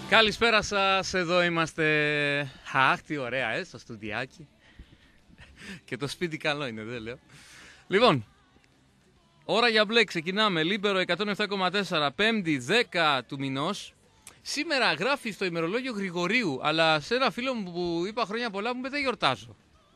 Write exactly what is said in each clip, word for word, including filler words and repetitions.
Καλησπέρα σας, εδώ είμαστε. Αχ, τι ωραία, ε, στο στουντιάκι. Και το σπίτι καλό είναι, δεν λέω. Λοιπόν, ώρα για μπλε, ξεκινάμε. Λίμπερο εκατόν επτά κόμμα τέσσερα, πέμπτη δέκα του μηνός. Σήμερα γράφει στο ημερολόγιο Γρηγορίου, αλλά σε ένα φίλο μου που είπα χρόνια πολλά μου είπε δεν γιορτάζω.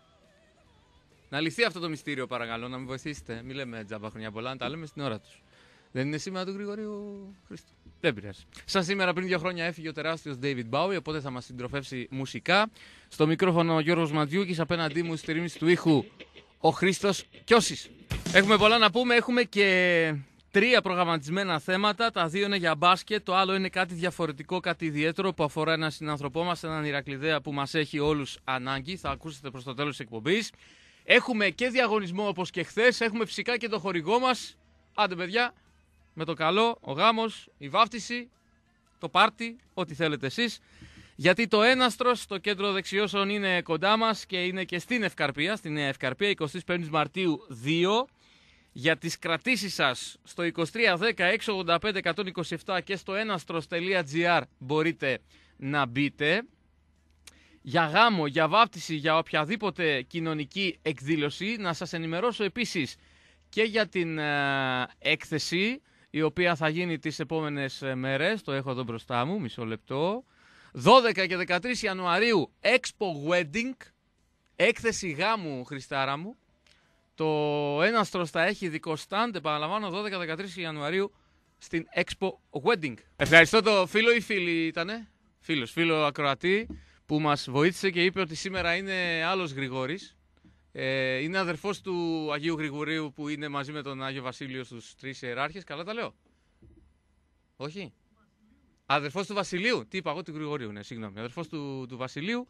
Να λυθεί αυτό το μυστήριο, παρακαλώ, να με βοηθήσετε. Μην λέμε τζάμπα χρόνια πολλά, να τα λέμε στην ώρα τους. Δεν είναι σήμερα του Γρηγορίου Χρήστο. Δεν πειράζει. Σαν σήμερα πριν δύο χρόνια έφυγε ο τεράστιος David Bowie, οπότε θα μας συντροφεύσει μουσικά. Στο μικρόφωνο ο Γιώργος Ματζιούκης, απέναντί μου στη ρύθμιση του ήχου ο Χρήστος Κιώσης. Έχουμε πολλά να πούμε, έχουμε και τρία προγραμματισμένα θέματα. Τα δύο είναι για μπάσκετ, το άλλο είναι κάτι διαφορετικό, κάτι ιδιαίτερο που αφορά έναν συνανθρωπό μας, έναν Ηρακλειδέα που μας έχει όλους ανάγκη. Θα ακούσετε προς το τέλος της εκπομπής. Έχουμε και διαγωνισμό όπως και χθες, έχουμε φυσικά και το χορηγό μας. Άντε παιδιά, με το καλό, ο γάμος, η βάφτιση, το πάρτι, ό,τι θέλετε εσείς. Γιατί το Έναστρος, το κέντρο δεξιώσεων, είναι κοντά μας και είναι και στην Ευκαρπία, στην Νέα Ευκαρπία, εικοστή πέμπτη Μαρτίου δύο. Για τις κρατήσεις σας στο είκοσι τρία δέκα έξι ογδόντα πέντε εκατόν είκοσι επτά και στο έναστρος τελεία τζι άρ μπορείτε να μπείτε. Για γάμο, για βάφτιση, για οποιαδήποτε κοινωνική εκδήλωση, να σας ενημερώσω επίσης και για την ε, έκθεση, η οποία θα γίνει τις επόμενες μέρες, το έχω εδώ μπροστά μου, μισό λεπτό. δώδεκα και δεκατρείς Ιανουαρίου, Expo Wedding, έκθεση γάμου, Χριστάρα μου. Το Έναστρος θα έχει δικό stand, επαναλαμβάνω, δώδεκα και δεκατρείς Ιανουαρίου στην Expo Wedding. Ευχαριστώ το φίλο ή φίλη ήτανε, φίλος, φίλο ακροατή, που μας βοήθησε και είπε ότι σήμερα είναι άλλος Γρηγόρης. Ε, είναι αδερφός του Αγίου Γρηγορίου που είναι μαζί με τον Άγιο Βασίλειο στους τρεις ιεράρχες. Καλά τα λέω? Όχι. Αδερφός του Βασιλείου. Τι είπα εγώ, του Γρηγορίου, ναι, συγγνώμη. Αδερφός του, του Βασιλείου.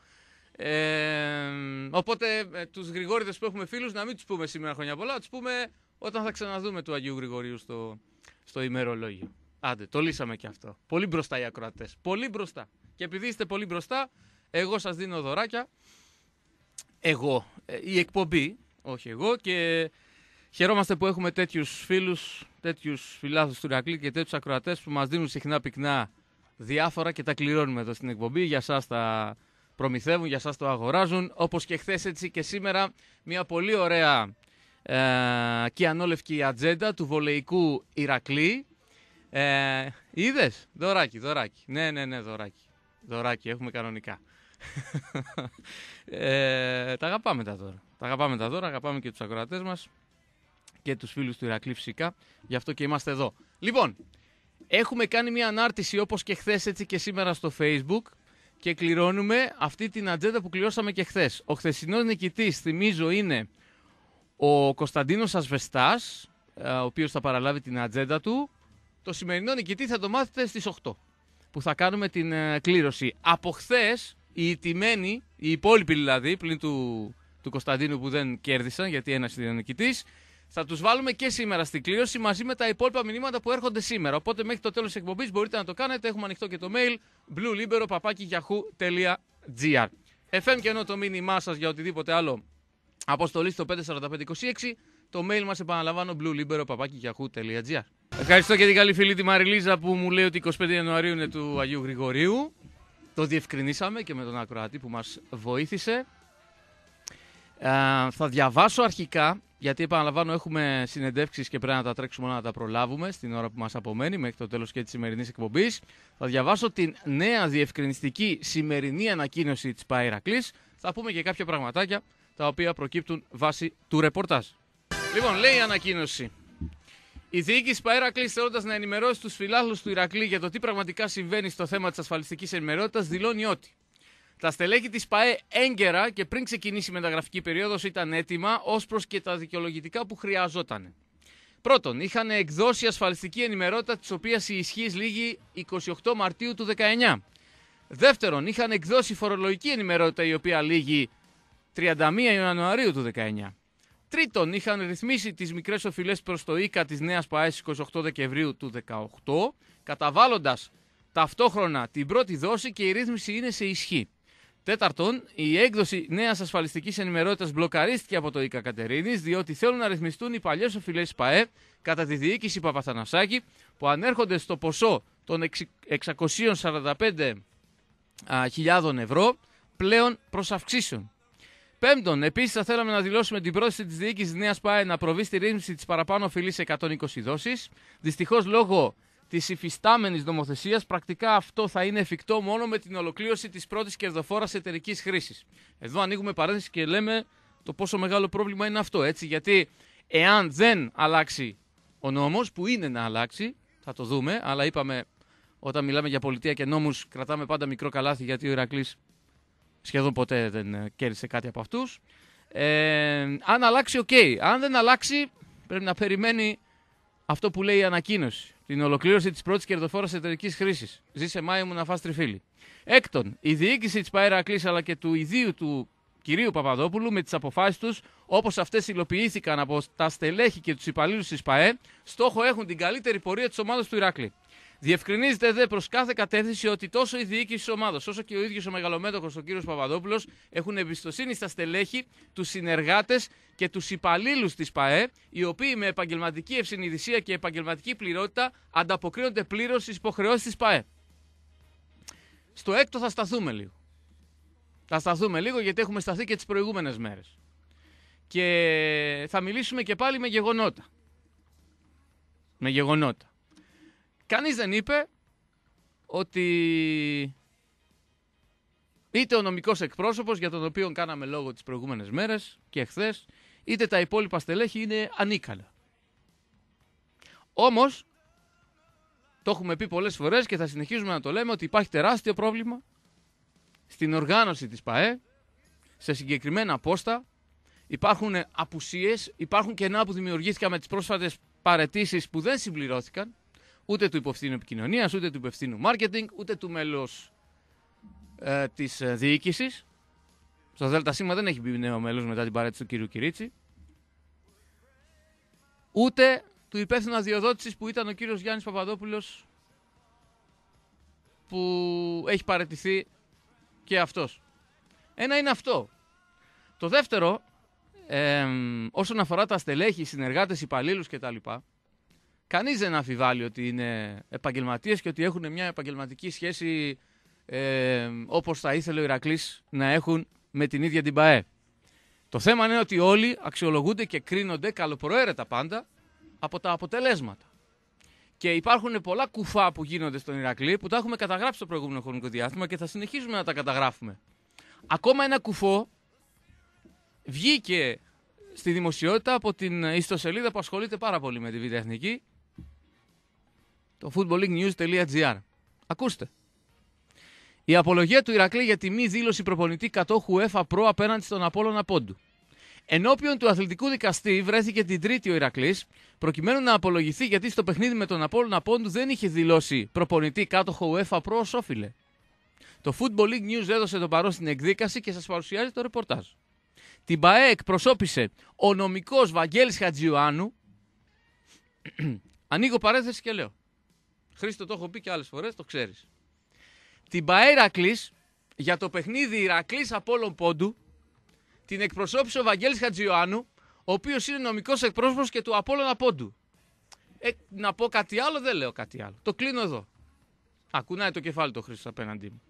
Ε, οπότε ε, τους Γρηγόριδες που έχουμε φίλους να μην τους πούμε σήμερα χρόνια πολλά, τους πούμε όταν θα ξαναδούμε του Αγίου Γρηγορίου στο, στο ημερολόγιο. Άντε, το λύσαμε και αυτό. Πολύ μπροστά οι ακροατές. Πολύ μπροστά. Και επειδή είστε πολύ μπροστά, εγώ σας δίνω δωράκια. Εγώ, η εκπομπή, όχι εγώ, και χαιρόμαστε που έχουμε τέτοιους φίλους, τέτοιους φιλάθους του Ηρακλή και τέτοιους ακροατές που μας δίνουν συχνά πυκνά διάφορα και τα κληρώνουμε εδώ στην εκπομπή. Για σας τα προμηθεύουν, για σας το αγοράζουν, όπως και χθες έτσι και σήμερα μια πολύ ωραία ε, και ανόλευκη ατζέντα του βολεϊκού Ηρακλή. Ε, είδες, δωράκι, δωράκι, ναι, ναι, ναι, δωράκι, δωράκι, έχουμε κανονικά. ε, τα αγαπάμε τα δώρα. Τα αγαπάμε τα δώρα, αγαπάμε και τους ακροατές μας και τους φίλους του Ηρακλή φυσικά. Γι' αυτό και είμαστε εδώ. Λοιπόν, έχουμε κάνει μια ανάρτηση όπως και χθες έτσι και σήμερα στο Facebook και κληρώνουμε αυτή την ατζέντα που κληρώσαμε και χθες. Ο χθεσινός νικητής, θυμίζω, είναι ο Κωνσταντίνος Ασβεστάς, ο οποίος θα παραλάβει την ατζέντα του. Το σημερινό νικητή θα το μάθετε στις οκτώ που θα κάνουμε την uh, κλήρωση. Από χθες οι ηττημένοι, οι υπόλοιποι δηλαδή, πλην του, του Κωνσταντίνου που δεν κέρδισαν γιατί ένας είναι ο νικητής, θα τους βάλουμε και σήμερα στην κλήρωση μαζί με τα υπόλοιπα μηνύματα που έρχονται σήμερα. Οπότε μέχρι το τέλος της εκπομπής μπορείτε να το κάνετε. Έχουμε ανοιχτό και το mail bluelibero παπάκι yahoo τελεία gr. εφ εμ και ενώ το μήνυμά σας για οτιδήποτε άλλο αποστολή στο πέντε τέσσερα πέντε είκοσι έξι. Το mail μας, επαναλαμβάνω, bluelibero παπάκι yahoo τελεία gr. Ευχαριστώ και την καλή φίλη τη Μαριλίζα που μου λέει ότι εικοστή πέμπτη Ιανουαρίου είναι του Αγίου Γρηγορίου. Το διευκρινίσαμε και με τον ακροατή που μας βοήθησε. Ε, θα διαβάσω αρχικά, γιατί επαναλαμβάνω έχουμε συνεντεύξεις και πρέπει να τα τρέξουμε όλα να τα προλάβουμε στην ώρα που μας απομένει μέχρι το τέλος και της σημερινής εκπομπής. Θα διαβάσω την νέα διευκρινιστική σημερινή ανακοίνωση της ΠΑΕ Ηρακλής. Θα πούμε και κάποια πραγματάκια τα οποία προκύπτουν βάσει του ρεπορτάζ. Λοιπόν, λέει η ανακοίνωση. Η διοίκηση ΠΑΕ Ηρακλής, θέλοντας να ενημερώσει τους φιλάθλους του Ηρακλή για το τι πραγματικά συμβαίνει στο θέμα της ασφαλιστικής ενημερότητας, δηλώνει ότι τα στελέχη της ΠΑΕ έγκαιρα και πριν ξεκινήσει η μεταγραφική περίοδος ήταν έτοιμα ως προς και τα δικαιολογητικά που χρειαζόταν. Πρώτον, είχαν εκδώσει ασφαλιστική ενημερότητα της οποίας η ισχύς λήγει εικοστή ογδόη Μαρτίου του δεκαεννιά. Δεύτερον, είχαν εκδώσει φορολογική ενημερότητα η οποία λήγει τριάντα μία Ιανουαρίου του δεκαεννιά. Τρίτον, είχαν ρυθμίσει τις μικρές οφειλές προς το ΙΚΑ της νέας ΠΑΕ εικοστή ογδόη Δεκεμβρίου του δεκαοκτώ, καταβάλλοντας ταυτόχρονα την πρώτη δόση και η ρύθμιση είναι σε ισχύ. Τέταρτον, η έκδοση νέας ασφαλιστικής ενημερότητας μπλοκαρίστηκε από το ΙΚΑ Κατερίνης, διότι θέλουν να ρυθμιστούν οι παλιές οφειλές ΠΑΕ κατά τη διοίκηση Παπαθανασάκη, που ανέρχονται στο ποσό των εξακόσιες σαράντα πέντε α, χιλιάδων ευρώ πλέον προς αυξήσεων. Πέμπτον, επίσης θα θέλαμε να δηλώσουμε την πρόθεση της διοίκησης της Νέας ΠΑΕ να προβεί στη ρύθμιση της παραπάνω οφειλής σε εκατόν είκοσι δόσεις. Δυστυχώς, λόγω της υφιστάμενης νομοθεσίας, πρακτικά αυτό θα είναι εφικτό μόνο με την ολοκλήρωση της πρώτης κερδοφόρας εταιρικής χρήσης. Εδώ ανοίγουμε παρένθεση και λέμε το πόσο μεγάλο πρόβλημα είναι αυτό, έτσι, γιατί εάν δεν αλλάξει ο νόμος, που είναι να αλλάξει, θα το δούμε, αλλά είπαμε όταν μιλάμε για πολιτεία και νόμους κρατάμε πάντα μικρό καλάθι, γιατί ο Ηρακλής σχεδόν ποτέ δεν κέρδισε κάτι από αυτούς. Ε, αν αλλάξει, οκ. Okay. Αν δεν αλλάξει, πρέπει να περιμένει αυτό που λέει η ανακοίνωση. Την ολοκλήρωση της πρώτης κερδοφόρας εταιρικής χρήσης. Ζήσε Μάη μου να φας τριφύλι. Έκτον, η διοίκηση της ΠΑΕ Ηρακλής αλλά και του ιδίου του κυρίου Παπαδόπουλου με τις αποφάσεις τους, όπως αυτές υλοποιήθηκαν από τα στελέχη και τους υπαλλήλους της ΠΑΕ, στόχο έχουν την καλύτερη πορεία της ομάδας του Ηράκλη. Διευκρινίζεται δε προς κάθε κατεύθυνση ότι τόσο η διοίκηση της ομάδας όσο και ο ίδιος ο μεγαλομέτωχος ο κύριος Παπαδόπουλος έχουν εμπιστοσύνη στα στελέχη, τους συνεργάτες και τους υπαλλήλους της ΠΑΕ, οι οποίοι με επαγγελματική ευσυνειδησία και επαγγελματική πληρότητα ανταποκρίνονται πλήρως στις υποχρεώσεις της ΠΑΕ. Στο έκτο θα σταθούμε λίγο. Θα σταθούμε λίγο γιατί έχουμε σταθεί και τις προηγούμενες μέρες. Και θα μιλήσουμε και πάλι με γεγονότα. Με γεγονότα. Κανείς δεν είπε ότι είτε ο νομικός εκπρόσωπος για τον οποίο κάναμε λόγο τις προηγούμενες μέρες και χθες, είτε τα υπόλοιπα στελέχη είναι ανίκανα. Όμως, το έχουμε πει πολλές φορές και θα συνεχίζουμε να το λέμε ότι υπάρχει τεράστιο πρόβλημα στην οργάνωση της ΠΑΕ, σε συγκεκριμένα πόστα, υπάρχουν απουσίες, υπάρχουν κενά που δημιουργήθηκαν με τις πρόσφατες παραιτήσεις που δεν συμπληρώθηκαν, ούτε του υπευθύνου επικοινωνίας, ούτε του υπευθύνου μάρκετινγκ, ούτε του μέλους ε, της ε, διοίκησης. Στο ΔΣ δεν έχει μπει νέο μέλος μετά την παρέτηση του κ. Κυρίτσι. Ούτε του υπεύθυνου αδειοδότησης που ήταν ο κύριος Γιάννης Παπαδόπουλος, που έχει παραιτηθεί και αυτός. Ένα είναι αυτό. Το δεύτερο, ε, όσον αφορά τα στελέχη, συνεργάτες, υπαλλήλους κτλ., κανείς δεν αμφιβάλλει ότι είναι επαγγελματίες και ότι έχουν μια επαγγελματική σχέση ε, όπως θα ήθελε ο Ηρακλής να έχουν με την ίδια την ΠΑΕ. Το θέμα είναι ότι όλοι αξιολογούνται και κρίνονται καλοπροαίρετα πάντα από τα αποτελέσματα. Και υπάρχουν πολλά κουφά που γίνονται στον Ηρακλή που τα έχουμε καταγράψει στο προηγούμενο χρονικό διάστημα και θα συνεχίσουμε να τα καταγράφουμε. Ακόμα ένα κουφό βγήκε στη δημοσιότητα από την ιστοσελίδα που ασχολείται πάρα πολύ με τη β' εθνική, το footballingnews.gr. Ακούστε. Η απολογία του Ηρακλή για τη μη δήλωση προπονητή κατόχου UEFA Pro απέναντι στον Απόλλωνα Πόντου. Ενώπιον του αθλητικού δικαστή βρέθηκε την Τρίτη ο Ηρακλής, προκειμένου να απολογηθεί γιατί στο παιχνίδι με τον Απόλλωνα Πόντου δεν είχε δηλώσει προπονητή κάτοχο UEFA Pro ως όφιλε. Το Football League News έδωσε το παρόν στην εκδίκαση και σας παρουσιάζει το ρεπορτάζ. Την ΠΑΕ εκπροσώπησε ο νομικός Βαγγέλης Χατζιωάννου. Ανοίγω παρένθεση και λέω. Χρήστο, το έχω πει και άλλες φορές, το ξέρεις. Την ΠΑΕ Ηρακλής για το παιχνίδι Ηρακλής Απόλλων Πόντου την εκπροσώπησε ο Βαγγέλης Χατζιωάννου, ο οποίος είναι νομικός εκπρόσωπος και του Απόλλωνα Πόντου. Ε, να πω κάτι άλλο, δεν λέω κάτι άλλο. Το κλείνω εδώ. Ακουνάει το κεφάλι το Χρήστος απέναντί μου.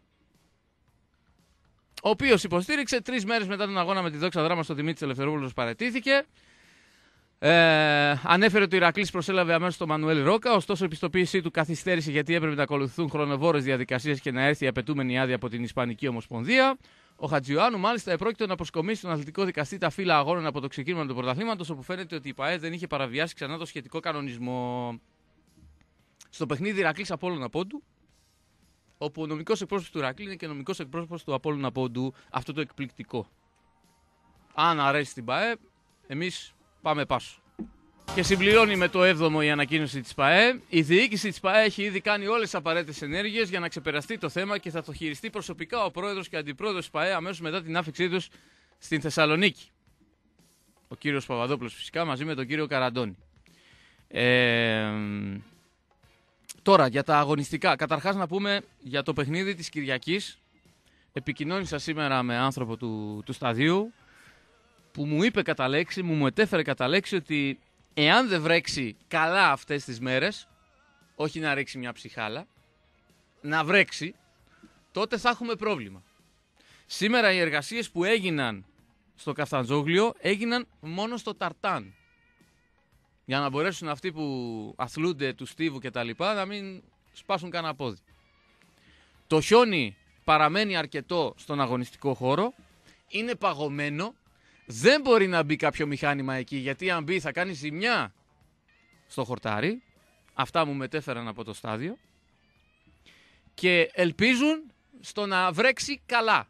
Ο οποίος υποστήριξε τρεις μέρες μετά τον αγώνα με τη Δόξα Δράμα στο Δημήτρης Ελευθερόπουλος παραιτήθηκε. Ε, ανέφερε ότι ο Ηρακλής προσέλαβε αμέσως τον Μανουέλ Ρόκα, ωστόσο η επιστοποίησή του καθυστέρησε γιατί έπρεπε να ακολουθούν χρονοβόρες διαδικασίες και να έρθει η απαιτούμενη άδεια από την Ισπανική Ομοσπονδία. Ο Χατζιωάννου μάλιστα επρόκειτο να προσκομίσει στον αθλητικό δικαστή τα φύλλα αγώνων από το ξεκίνημα του πρωταθλήματος, όπου φαίνεται ότι η ΠΑΕ δεν είχε παραβιάσει ξανά το σχετικό κανονισμό. Στο παιχνίδι Ηρακλής Απόλλωνα Πόντου, όπου ο νομικός εκπρόσωπος του Ηρακλή είναι και νομικός εκπρόσωπος του Απόλλωνα Πόντου, αυτό το εκπληκτικό. Αν αρέσει στην ΠΑΕ, εμείς πάμε πάσο. Και συμπληρώνει με το έβδομο η ανακοίνωση της ΠΑΕ. Η διοίκηση της ΠΑΕ έχει ήδη κάνει όλες τις απαραίτητες ενέργειες για να ξεπεραστεί το θέμα και θα το χειριστεί προσωπικά ο πρόεδρος και αντιπρόεδρος της ΠΑΕ αμέσως μετά την άφηξή τους στην Θεσσαλονίκη. Ο κύριος Παπαδόπουλος φυσικά μαζί με τον κύριο Καραντώνη. Ε, τώρα για τα αγωνιστικά. Καταρχάς να πούμε για το παιχνίδι της Κυριακής. Επικοινώνησα σήμερα με άνθρωπο του, του σταδίου που μου είπε κατά λέξη, μου, μου ετέφερε κατά λέξη ότι εάν δεν βρέξει καλά αυτές τις μέρες, όχι να ρίξει μια ψυχάλα, να βρέξει, τότε θα έχουμε πρόβλημα. Σήμερα οι εργασίες που έγιναν στο Καφταντζόγλιο έγιναν μόνο στο ταρτάν. Για να μπορέσουν αυτοί που αθλούνται του στίβου και τα λοιπά να μην σπάσουν κανένα πόδι. Το χιόνι παραμένει αρκετό στον αγωνιστικό χώρο, είναι παγωμένο, δεν μπορεί να μπει κάποιο μηχάνημα εκεί, γιατί αν μπει θα κάνει ζημιά στο χορτάρι. Αυτά μου μετέφεραν από το στάδιο. Και ελπίζουν στο να βρέξει καλά.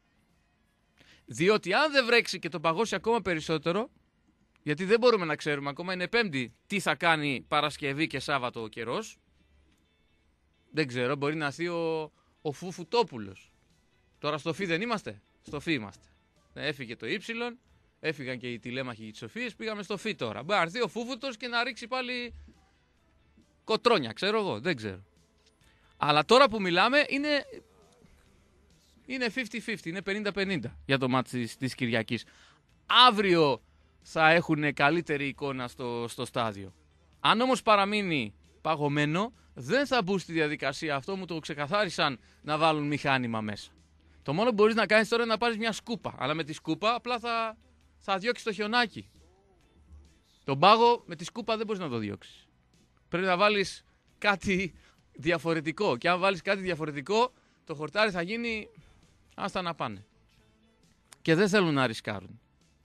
Διότι αν δεν βρέξει και το παγώσει ακόμα περισσότερο, γιατί δεν μπορούμε να ξέρουμε, ακόμα είναι Πέμπτη, τι θα κάνει Παρασκευή και Σάββατο ο καιρός. Δεν ξέρω, μπορεί να έρθει ο, ο Φουφουτόπουλος. Τώρα στο Φι δεν είμαστε, στο Φι είμαστε. Έφυγε το Ήψιλον, έφυγαν και οι τηλέμαχοι της Σοφίας, πήγαμε στο Φι τώρα. Μπορεί να έρθει ο Φούφουτος και να ρίξει πάλι κοτρόνια, ξέρω εγώ, δεν ξέρω. Αλλά τώρα που μιλάμε είναι, είναι πενήντα πενήντα, είναι πενήντα πενήντα για το μάτς της, της Κυριακής. Αύριο θα έχουν καλύτερη εικόνα στο, στο στάδιο. Αν όμως παραμείνει παγωμένο, δεν θα μπουν στη διαδικασία, αυτό μου το ξεκαθάρισαν, να βάλουν μηχάνημα μέσα. Το μόνο που μπορείς να κάνεις τώρα είναι να πάρεις μια σκούπα, αλλά με τη σκούπα απλά θα, θα διώξεις το χιονάκι. Τον πάγο με τη σκούπα δεν μπορείς να το διώξεις. Πρέπει να βάλεις κάτι διαφορετικό, και αν βάλεις κάτι διαφορετικό το χορτάρι θα γίνει άστα να πάνε. Και δεν θέλουν να ρισκάρουν.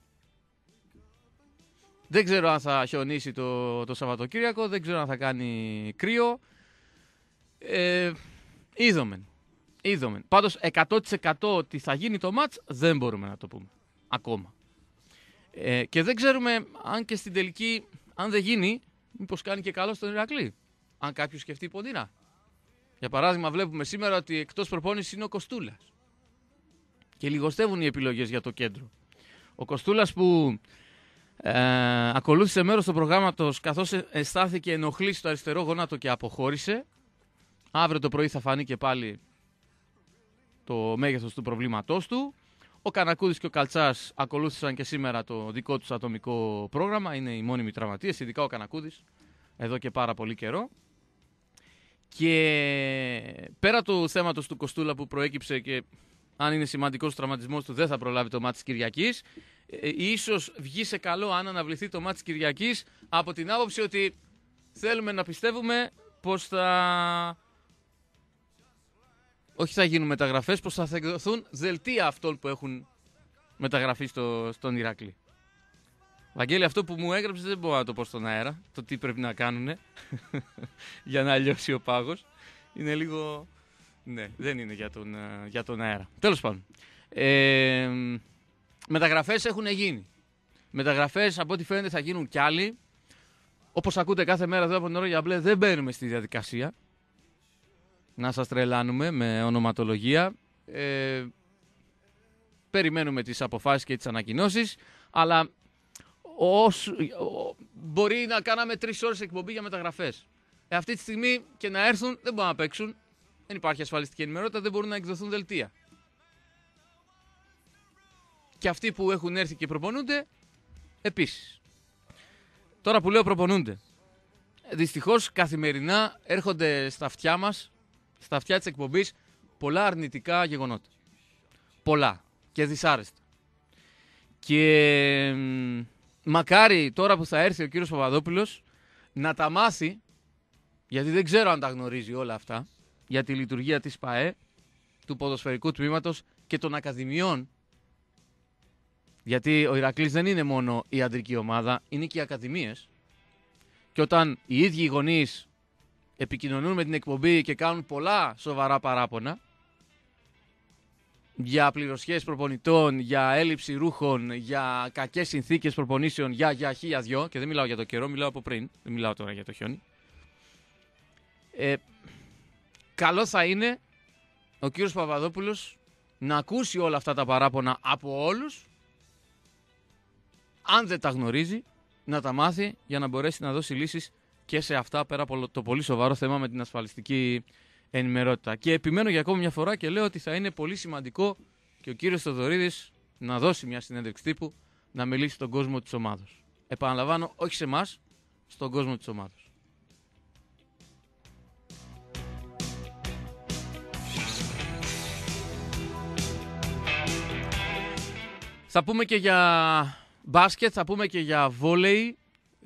Δεν ξέρω αν θα χιονίσει το, το Σαββατοκύριακο, δεν ξέρω αν θα κάνει κρύο. Ε, είδομεν. είδομεν. Πάντως εκατό τοις εκατό ότι θα γίνει το μάτς δεν μπορούμε να το πούμε. Ακόμα. Ε, και δεν ξέρουμε αν και στην τελική, αν δεν γίνει, μήπως κάνει και καλό στον Ηρακλή. Αν κάποιος σκεφτεί ποντινά. Για παράδειγμα βλέπουμε σήμερα ότι εκτός προπόνησης είναι ο Κοστούλας. Και λιγοστεύουν οι επιλογές για το κέντρο. Ο Κοστούλας που ε, ακολούθησε μέρος του προγράμματος καθώς αισθάνθηκε ενοχλή στο αριστερό γόνατο και αποχώρησε. Αύριο το πρωί θα φανεί και πάλι το μέγεθος του προβλήματός του. Ο Κανακούδης και ο Καλτσάς ακολούθησαν και σήμερα το δικό τους ατομικό πρόγραμμα. Είναι οι μόνιμοι τραυματίες, ειδικά ο Κανακούδης, εδώ και πάρα πολύ καιρό. Και πέρα του θέματος του Κοστούλα που προέκυψε και αν είναι σημαντικός ο τραυματισμός του δεν θα προλάβει το μάτς της Κυριακής, ε, ίσως βγει σε καλό αν αναβληθεί το μάτς της Κυριακής από την άποψη ότι θέλουμε να πιστεύουμε πως θα... όχι θα γίνουν μεταγραφές, πως θα εκδοθούν δελτία αυτών που έχουν μεταγραφεί στο, στον Ηράκλη. Βαγγέλη, αυτό που μου έγραψε δεν μπορώ να το πω στον αέρα, το τι πρέπει να κάνουν για να λιώσει ο πάγος. Είναι λίγο... ναι, δεν είναι για τον, για τον αέρα. Τέλος πάντων. Ε, μεταγραφές έχουν γίνει. Μεταγραφές από ό,τι φαίνεται θα γίνουν κι άλλοι. Όπως ακούτε κάθε μέρα εδώ από την ώρα για μπλε, δεν μπαίνουμε στη διαδικασία να σας τρελάνουμε με ονοματολογία. Ε, περιμένουμε τις αποφάσεις και τις ανακοινώσεις, αλλά ως, ο, μπορεί να κάναμε τρεις ώρες εκπομπή για μεταγραφές. Ε, αυτή τη στιγμή και να έρθουν δεν μπορούν να παίξουν. Δεν υπάρχει ασφαλιστική ενημερότητα, δεν μπορούν να εκδοθούν δελτία. Και αυτοί που έχουν έρθει και προπονούνται, επίσης. Τώρα που λέω προπονούνται, δυστυχώς καθημερινά έρχονται στα αυτιά μας, στα αυτιά της εκπομπής, πολλά αρνητικά γεγονότα. Πολλά και δυσάρεστα. Και μ, μακάρι τώρα που θα έρθει ο κύριος Παπαδόπουλος να τα μάθει, γιατί δεν ξέρω αν τα γνωρίζει όλα αυτά, για τη λειτουργία της ΠΑΕ, του ποδοσφαιρικού τμήματος και των ακαδημιών. Γιατί ο Ηρακλής δεν είναι μόνο η αντρική ομάδα, είναι και οι ακαδημίες. Και όταν οι ίδιοι οι γονείς επικοινωνούν με την εκπομπή και κάνουν πολλά σοβαρά παράπονα για πληροσχέσεις προπονητών, για έλλειψη ρούχων, για κακές συνθήκες προπονήσεων, για, για χίλια δυο, και δεν μιλάω για το καιρό, μιλάω από πριν, δεν μιλάω τώρα για το χιόνι. Ε, καλό θα είναι ο κύριος Παπαδόπουλος να ακούσει όλα αυτά τα παράπονα από όλους, αν δεν τα γνωρίζει, να τα μάθει για να μπορέσει να δώσει λύσεις και σε αυτά, πέρα από το πολύ σοβαρό θέμα με την ασφαλιστική ενημερότητα. Και επιμένω για ακόμη μια φορά και λέω ότι θα είναι πολύ σημαντικό και ο κύριος Θοδωρίδης να δώσει μια συνέντευξη τύπου, να μιλήσει στον κόσμο της ομάδος. Επαναλαμβάνω, όχι σε εμάς, στον κόσμο της ομάδος. Θα πούμε και για μπάσκετ, θα πούμε και για βόλεϊ,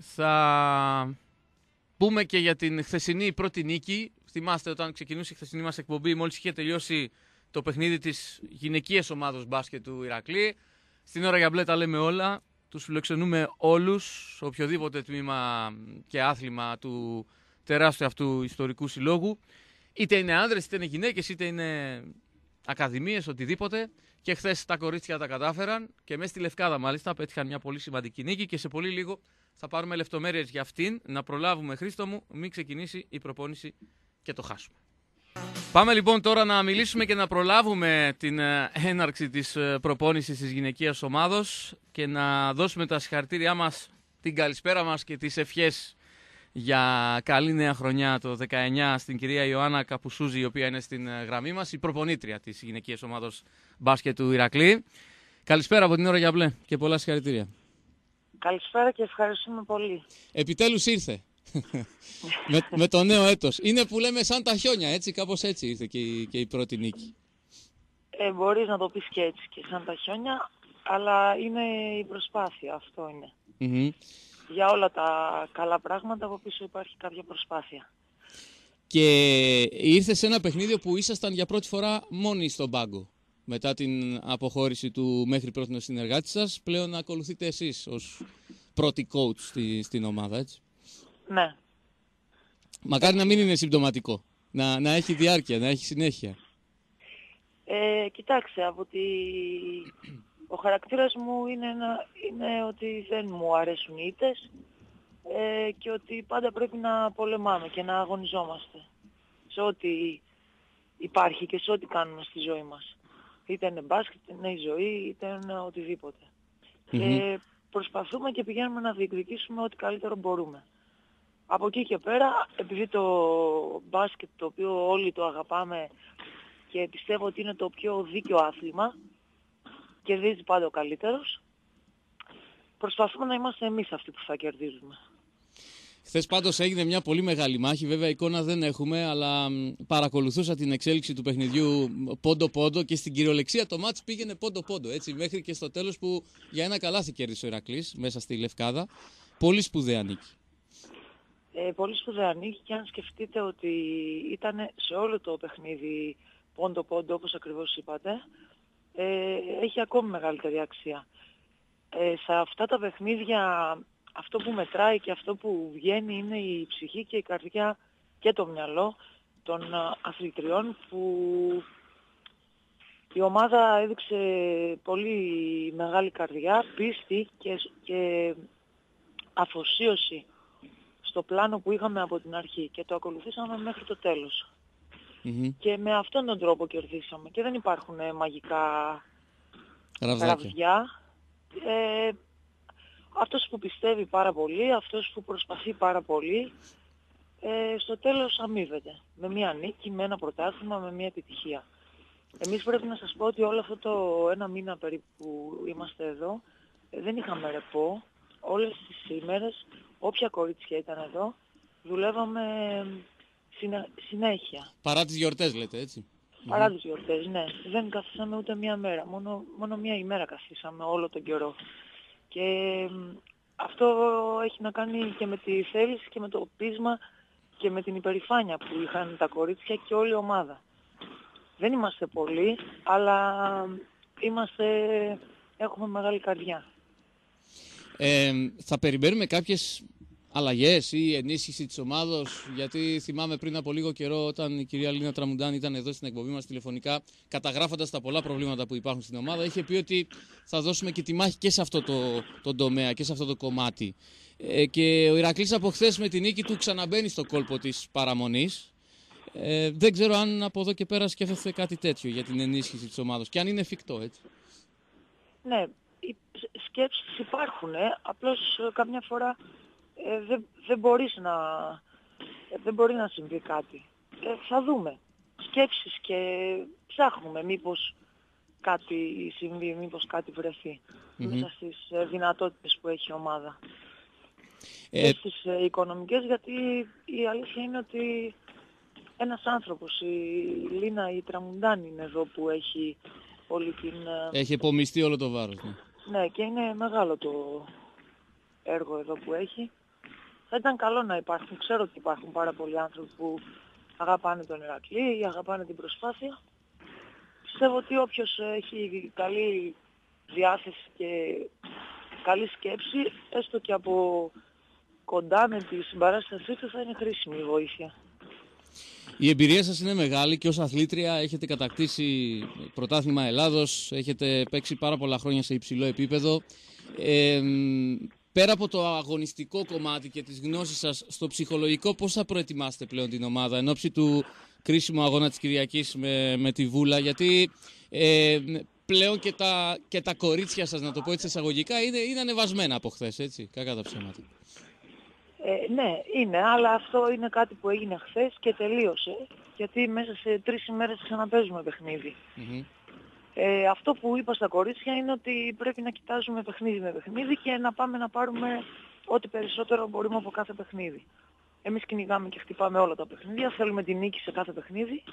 θα πούμε και για την χθεσινή πρώτη νίκη. Θυμάστε όταν ξεκινούσε η χθεσινή μας εκπομπή, μόλις είχε τελειώσει το παιχνίδι της γυναικείας ομάδος μπάσκετ του Ηρακλή. Στην ώρα για μπλε τα λέμε όλα. Τους φιλοξενούμε όλους, οποιοδήποτε τμήμα και άθλημα του τεράστιου αυτού ιστορικού συλλόγου. Είτε είναι άνδρες, είτε είναι γυναίκες, είτε είναι ακαδημίες, οτιδήποτε. Και χθες τα κορίτσια τα κατάφεραν και μέσα στη Λευκάδα μάλιστα πέτυχαν μια πολύ σημαντική νίκη και σε πολύ λίγο θα πάρουμε λεπτομέρειες για αυτήν. Να προλάβουμε, Χρήστο μου, μην ξεκινήσει η προπόνηση και το χάσουμε. Πάμε λοιπόν τώρα να μιλήσουμε και να προλάβουμε την έναρξη της προπόνησης της γυναικείας ομάδος και να δώσουμε τα συγχαρητήριά μας, την καλησπέρα μας και τις ευχές για καλή νέα χρονιά το δεκαεννιά στην κυρία Ιωάννα Καπουσούζη, η οποία είναι στην γραμμή μας, η προπονήτρια της γυναικείας ομάδος μπάσκετ του Ηρακλή. Καλησπέρα από την ώρα για μπλε και πολλά συγχαρητήρια. Καλησπέρα και ευχαριστούμε πολύ. Επιτέλους ήρθε. με, με το νέο έτος. Είναι που λέμε σαν τα χιόνια, έτσι, κάπως έτσι ήρθε και η, και η πρώτη νίκη. Ε, μπορείς να το πεις και έτσι, και σαν τα χιόνια, αλλά είναι η προσπάθεια, αυτό είναι. Mm-hmm. Για όλα τα καλά πράγματα από πίσω υπάρχει κάποια προσπάθεια. Και ήρθε σε ένα παιχνίδι που ήσασταν για πρώτη φορά μόνοι στον πάγκο. Μετά την αποχώρηση του μέχρι πρώτη συνεργάτη σας, πλέον ακολουθείτε εσείς ως πρώτη coach στη, στην ομάδα, έτσι. Ναι. Μακάρι να μην είναι συμπτωματικό. Να, να έχει διάρκεια, να έχει συνέχεια. Ε, κοιτάξτε, από τη... ο χαρακτήρας μου είναι, ένα... είναι ότι δεν μου αρέσουν οι ήττες ε, και ότι πάντα πρέπει να πολεμάμε και να αγωνιζόμαστε σε ό,τι υπάρχει και σε ό,τι κάνουμε στη ζωή μας. Είτε είναι μπάσκετ, είτε είναι η ζωή, είτε είναι οτιδήποτε. Mm-hmm. Και προσπαθούμε και πηγαίνουμε να διεκδικήσουμε ό,τι καλύτερο μπορούμε. Από εκεί και πέρα, επειδή το μπάσκετ, το οποίο όλοι το αγαπάμε και πιστεύω ότι είναι το πιο δίκαιο άθλημα, κερδίζει πάντα ο καλύτερος, προσπαθούμε να είμαστε εμείς αυτοί που θα κερδίζουμε. Χθες πάντως έγινε μια πολύ μεγάλη μάχη, βέβαια εικόνα δεν έχουμε, αλλά παρακολουθούσα την εξέλιξη του παιχνιδιού πόντο-πόντο και στην κυριολεξία το μάτς πήγαινε πόντο-πόντο, έτσι, μέχρι και στο τέλος που για ένα καλάθι κέρδισε ο Ηρακλής μέσα στη Λευκάδα. Πολύ σπουδαία νίκη. Ε, πολύ σπουδαία νίκη και αν σκεφτείτε ότι ήταν σε όλο το παιχνίδι πόντο-πόντο όπως ακριβώς είπατε, ε, έχει ακόμη μεγαλύτερη αξία. Ε, σε αυτά τα παιχνίδια αυτό που μετράει και αυτό που βγαίνει είναι η ψυχή και η καρδιά και το μυαλό των αθλητριών, που η ομάδα έδειξε πολύ μεγάλη καρδιά, πίστη και, και αφοσίωση στο πλάνο που είχαμε από την αρχή και το ακολουθήσαμε μέχρι το τέλος. Mm-hmm. Και με αυτόν τον τρόπο κερδίσαμε και δεν υπάρχουν ε, μαγικά ραβδιά. Ε, αυτός που πιστεύει πάρα πολύ, αυτός που προσπαθεί πάρα πολύ, ε, στο τέλος αμείβεται με μια νίκη, με ένα πρωτάθλημα, με μια επιτυχία. Εμείς πρέπει να σας πω ότι όλο αυτό το ένα μήνα περίπου που είμαστε εδώ ε, δεν είχαμε ρεπό. Όλες τις ημέρες, όποια κορίτσια ήταν εδώ, δουλεύαμε συνε... συνέχεια. Παρά τις γιορτές λέτε, έτσι. Παρά mm-hmm. τις γιορτές, ναι. Δεν καθίσαμε ούτε μία μέρα. Μόνο, μόνο μία ημέρα καθίσαμε όλο τον καιρό. Και αυτό έχει να κάνει και με τη θέληση και με το πείσμα και με την υπερηφάνεια που είχαν τα κορίτσια και όλη η ομάδα. Δεν είμαστε πολλοί, αλλά είμαστε... έχουμε μεγάλη καρδιά. Ε, θα περιμένουμε κάποιες αλλαγές ή ενίσχυση της ομάδος, γιατί θυμάμαι πριν από λίγο καιρό όταν η κυρία Λίνα Τραμουντάν ήταν εδώ στην εκπομπή μας τηλεφωνικά, καταγράφοντας τα πολλά προβλήματα που υπάρχουν στην ομάδα, είχε πει ότι θα δώσουμε και τη μάχη και σε αυτό το, το τομέα και σε αυτό το κομμάτι. Ε, και ο Ηρακλής από χθες με την νίκη του ξαναμπαίνει στο κόλπο της παραμονής. Ε, δεν ξέρω αν από εδώ και πέρα σκέφτεται κάτι τέτοιο για την ενίσχυση της ομάδος και αν είναι εφικτό, έτσι. Ναι. Οι σκέψεις υπάρχουν, ε, απλώς καμιά φορά ε, δεν, δεν μπορείς να, ε, δεν μπορεί να συμβεί κάτι. Ε, θα δούμε. Σκέψεις και ψάχνουμε μήπως κάτι συμβεί, μήπως κάτι βρεθεί mm-hmm. μέσα στις ε, δυνατότητες που έχει η ομάδα. Ε... Και στις ε, οικονομικές, γιατί η αλήθεια είναι ότι ένας άνθρωπος, η Λίνα η Τραμουντάν είναι εδώ που έχει όλη την... Έχει επομιστεί όλο το βάρος. Ναι. Ναι, και είναι μεγάλο το έργο εδώ που έχει. Θα ήταν καλό να υπάρχουν. Ξέρω ότι υπάρχουν πάρα πολλοί άνθρωποι που αγαπάνε τον Ηρακλή ή αγαπάνε την προσπάθεια. Πιστεύω ότι όποιος έχει καλή διάθεση και καλή σκέψη, έστω και από κοντά με τη συμπαράστασή του, θα είναι χρήσιμη η βοήθεια. Η εμπειρία σας είναι μεγάλη και ως αθλήτρια έχετε κατακτήσει πρωτάθλημα Ελλάδος, έχετε παίξει πάρα πολλά χρόνια σε υψηλό επίπεδο. Ε, πέρα από το αγωνιστικό κομμάτι και τις γνώσεις σας, στο ψυχολογικό πώς θα προετοιμάσετε πλέον την ομάδα εν ώψη του κρίσιμου αγώνα της Κυριακής με, με τη Βούλα, γιατί ε, πλέον και τα, και τα κορίτσια σας, να το πω έτσι εισαγωγικά, είναι, είναι ανεβασμένα από χθες, έτσι, κακά τα ψέματα. Ε, ναι, είναι, αλλά αυτό είναι κάτι που έγινε χθες και τελείωσε, γιατί μέσα σε τρεις ημέρες ξαναπαίζουμε παιχνίδι. Mm-hmm. Ε, αυτό που είπα στα κορίτσια είναι ότι πρέπει να κοιτάζουμε παιχνίδι με παιχνίδι και να πάμε να πάρουμε ό,τι περισσότερο μπορούμε από κάθε παιχνίδι. Εμείς κυνηγάμε και χτυπάμε όλα τα παιχνίδια, θέλουμε την νίκη σε κάθε παιχνίδι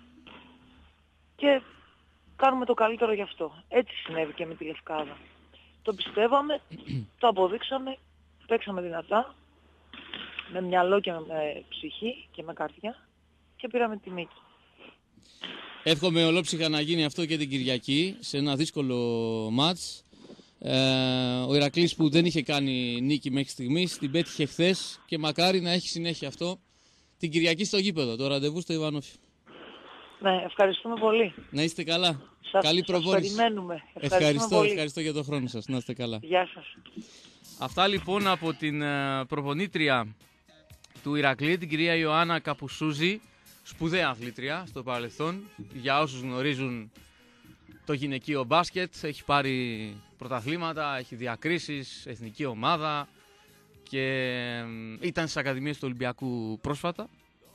και κάνουμε το καλύτερο γι' αυτό. Έτσι συνέβη και με τη Λευκάδα. Το πιστεύαμε, το αποδείξαμε, παίξαμε δυνατά, με μυαλό και με ψυχή και με καρδιά και πήραμε τη νίκη. Εύχομαι ολόψυχα να γίνει αυτό και την Κυριακή σε ένα δύσκολο μάτς. Ε, ο Ηρακλής που δεν είχε κάνει νίκη μέχρι στιγμής την πέτυχε χθες και μακάρι να έχει συνέχεια αυτό την Κυριακή στο γήπεδο, το ραντεβού στο Ιβανόφι. Ναι, ευχαριστούμε πολύ. Να είστε καλά. Σας, Καλή προπόνηση. Σας περιμένουμε. Ευχαριστώ, πολύ. ευχαριστώ για τον χρόνο σας. Να είστε καλά. Γεια σας. Αυτά λοιπόν από την προπονήτρια του Ηρακλή, την κυρία Ιωάννα Καπουσούζη, σπουδαία αθλήτρια στο παρελθόν. Για όσους γνωρίζουν το γυναικείο μπάσκετ, έχει πάρει πρωταθλήματα, έχει διακρίσεις, εθνική ομάδα και ήταν στις Ακαδημίες του Ολυμπιακού πρόσφατα.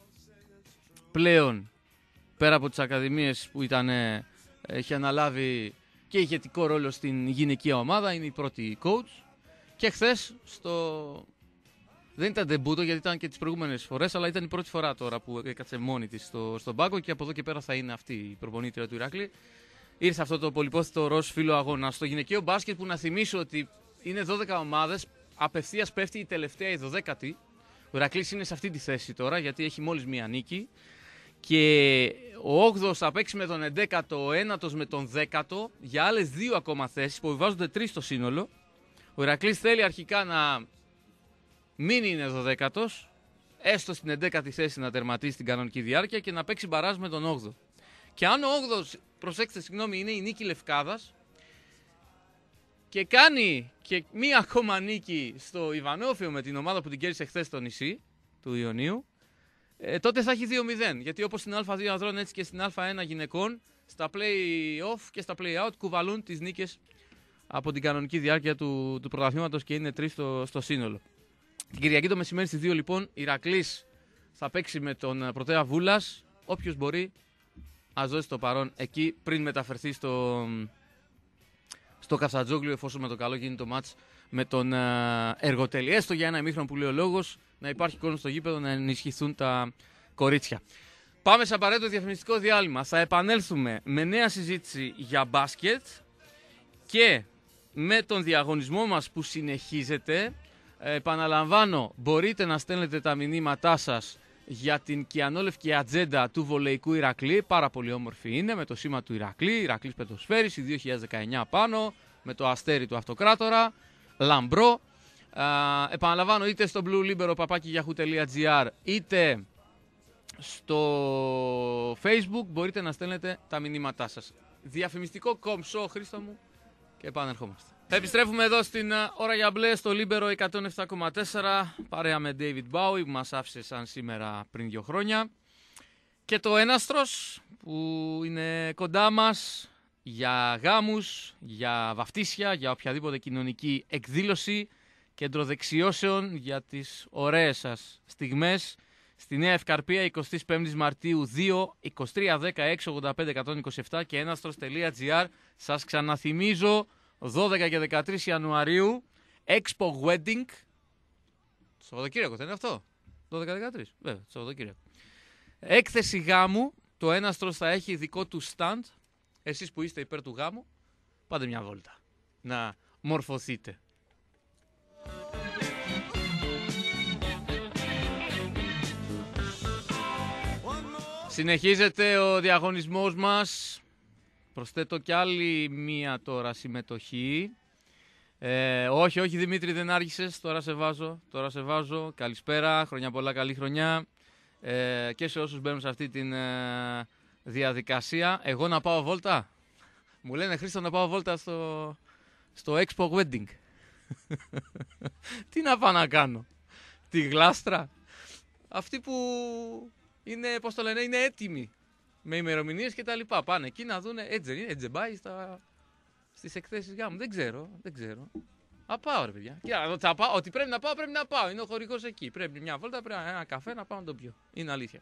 Πλέον, πέρα από τις Ακαδημίες που ήταν, έχει αναλάβει και ηγετικό ρόλο στην γυναικεία ομάδα, είναι η πρώτη coach. Και χθες στο... δεν ήταν ντεμπούτο γιατί ήταν και τις προηγούμενες φορές, αλλά ήταν η πρώτη φορά τώρα που έκατσε μόνη της στο, στον πάγκο και από εδώ και πέρα θα είναι αυτή η προπονήτρια του Ηράκλη. Ήρθε αυτό το πολυπόθητο ροζ φύλλο αγώνα. Στο γυναικείο μπάσκετ, που να θυμίσω ότι είναι δώδεκα ομάδες, απευθείας πέφτει η τελευταία, η δωδέκατη. Ο Ηρακλής είναι σε αυτή τη θέση τώρα γιατί έχει μόλις μία νίκη. Και ο όγδοος θα παίξει με τον εντέκατο, ο ένατος με τον δέκατο για άλλες δύο ακόμα θέσεις που βάζονται τρεις στο σύνολο. Ο Ηρακλής θέλει αρχικά να μην είναι δωδέκατος, έστω στην εντέκατη θέση να τερματίσει την κανονική διάρκεια και να παίξει μπαράζ με τον όγδοο. Και αν ο όγδοος, προσέξτε συγγνώμη, είναι η νίκη Λευκάδας και κάνει και μία ακόμα νίκη στο Ιβανόφιο με την ομάδα που την κέρδισε χθες στο νησί του Ιωνίου, ε, τότε θα έχει δύο μηδέν. Γιατί όπως στην Α δύο ανδρών έτσι και στην Α ένα γυναικών, στα play-off και στα play-out κουβαλούν τις νίκες από την κανονική διάρκεια του, του πρωταθλήματος και είναι τρεις στο, στο σύνολο. Την Κυριακή το μεσημέρι στις δύο λοιπόν, Ηρακλής θα παίξει με τον Πρωτέα Βούλας. Όποιος μπορεί, ας δώσει το παρόν εκεί πριν μεταφερθεί στο, στο Καφτατζόγλιο, εφόσον με το καλό γίνει το μάτς με τον Εργοτέλη. Έστω για ένα ημίχρονο που λέει ο λόγος, να υπάρχει κόσμο στο γήπεδο, να ενισχυθούν τα κορίτσια. Πάμε σε απαραίτητο διαφημιστικό διάλειμμα. Θα επανέλθουμε με νέα συζήτηση για μπάσκετ και με τον διαγωνισμό μας που συνεχίζεται. Ε, επαναλαμβάνω, μπορείτε να στέλνετε τα μηνύματά σας για την κιανόλευκη ατζέντα του βολεϊκού Ηρακλή. Πάρα πολύ όμορφη είναι, με το σήμα του Ηρακλή, Ηρακλής Πετοσφαίρης, δύο χιλιάδες δεκαεννιά πάνω, με το αστέρι του Αυτοκράτορα, λαμπρό. Ε, επαναλαμβάνω, είτε στο bluelibero παπάκι yahoo τελεία gr είτε στο Facebook μπορείτε να στέλνετε τα μηνύματά σας. Διαφημιστικό κομψό, Χρήστο μου, και επανερχόμαστε. Επιστρέφουμε εδώ στην ώρα για μπλε στο Λίμπερο εκατόν επτά κόμμα τέσσερα, παρέα με David Bowie που μας άφησε σαν σήμερα πριν δύο χρόνια, και το Έναστρος που είναι κοντά μας για γάμους, για βαφτίσια, για οποιαδήποτε κοινωνική εκδήλωση, κέντρο δεξιώσεων για τις ωραίες σας στιγμές στη Νέα Ευκαρπία, εικοστή πέμπτη Μαρτίου δύο, είκοσι τρία δέκα έξι ογδόντα πέντε εκατόν είκοσι επτά και έναστρος τελεία gr. Σας ξαναθυμίζω, δώδεκα και δεκατρείς Ιανουαρίου, Expo Wedding. Σαββατοκύριακο δεν είναι αυτό? δώδεκα δεκατρείς, βέβαια, Σαββατοκύριακο. Έκθεση γάμου, το Έναστρος θα έχει δικό του stand. Εσείς που είστε υπέρ του γάμου, πάτε μια βόλτα. να μορφωθείτε. Συνεχίζεται ο διαγωνισμός μας. Προσθέτω κι άλλη μία τώρα συμμετοχή. Ε, όχι, όχι Δημήτρη, δεν άργησες. Τώρα σε βάζω. Τώρα σε βάζω. Καλησπέρα. Χρονιά πολλά, καλή χρονιά. Ε, και σε όσους μπαίνουν σε αυτή τη ε, διαδικασία. Εγώ να πάω βόλτα. Μου λένε Χρήστο να πάω βόλτα στο, στο Expo Wedding. Τι να πάω να κάνω. Τη γλάστρα. Αυτοί που είναι, πώς το λένε, είναι έτοιμοι. Με ημερομηνίες και τα λοιπά. Πάνε εκεί να δουν, έτσι δεν είναι, έτσι πάει στα... στις εκθέσεις γάμου. Δεν ξέρω, δεν ξέρω. Α, πάω ρε παιδιά. Κοίτα, θα πάω, ότι πρέπει να πάω, πρέπει να πάω. Είναι ο χωρικός εκεί. Πρέπει μια βόλτα, πρέπει ένα καφέ να πάω να το πιω. Είναι αλήθεια.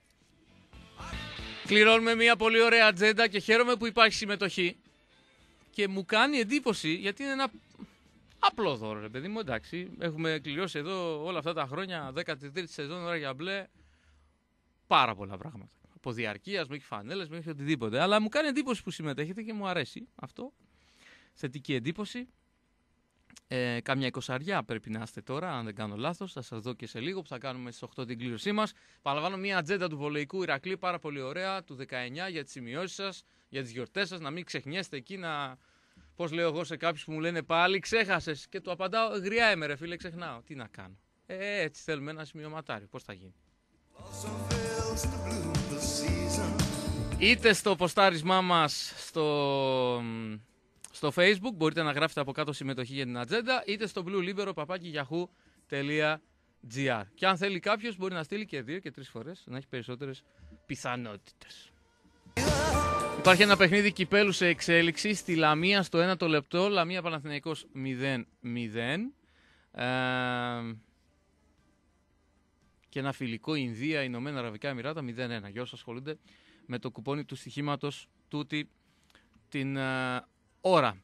Κληρώνουμε μια πολύ ωραία ατζέντα και χαίρομαι που υπάρχει συμμετοχή. Και μου κάνει εντύπωση γιατί είναι ένα απλό δώρο, ρε παιδί μου. Εντάξει, έχουμε κληρώσει εδώ όλα αυτά τα χρόνια, δέκατη τρίτη σεζόν, ώρα για μπλε. Πάρα πολλά πράγματα. Από διαρκείας μέχρι φανέλες μέχρι οτιδήποτε. Αλλά μου κάνει εντύπωση που συμμετέχετε και μου αρέσει αυτό. Θετική εντύπωση. Ε, κάμια εικοσαριά πρέπει να είστε τώρα, αν δεν κάνω λάθος. Θα σας δω και σε λίγο που θα κάνουμε στις οκτώ την κλήρωσή μας. Παραλαμβάνω μια ατζέντα του Βολεϊκού Ηρακλή, πάρα πολύ ωραία, του δεκαεννιά για τις σημειώσεις σας, για τις γιορτές σας. Να μην ξεχνιέστε εκεί να. Πώς λέω εγώ σε κάποιους που μου λένε πάλι ξέχασες. Και του απαντάω γριά έμερε φίλε, ξεχνάω. Τι να κάνω. Ε, έτσι θέλουμε ένα σημειωματάριο. Πώς θα γίνει. Είτε στο ποστάρισμά μας στο, στο Facebook, μπορείτε να γράφετε από κάτω συμμετοχή για την ατζέντα, είτε στο bluelibero παπάκι yahoo τελεία gr. Και αν θέλει κάποιος μπορεί να στείλει και δύο και τρεις φορές, να έχει περισσότερες πιθανότητες. Υπάρχει ένα παιχνίδι κυπέλου σε εξέλιξη στη Λαμία στο ένα το λεπτό, Λαμία Παναθηναϊκός μηδέν μηδέν. Ε, και ένα φιλικό Ινδία, Ηνωμένα Αραβικά Εμιράτα μηδέν ένα. Για όσους ασχολούνται με το κουπόνι του στοιχήματος τούτη την uh, ώρα.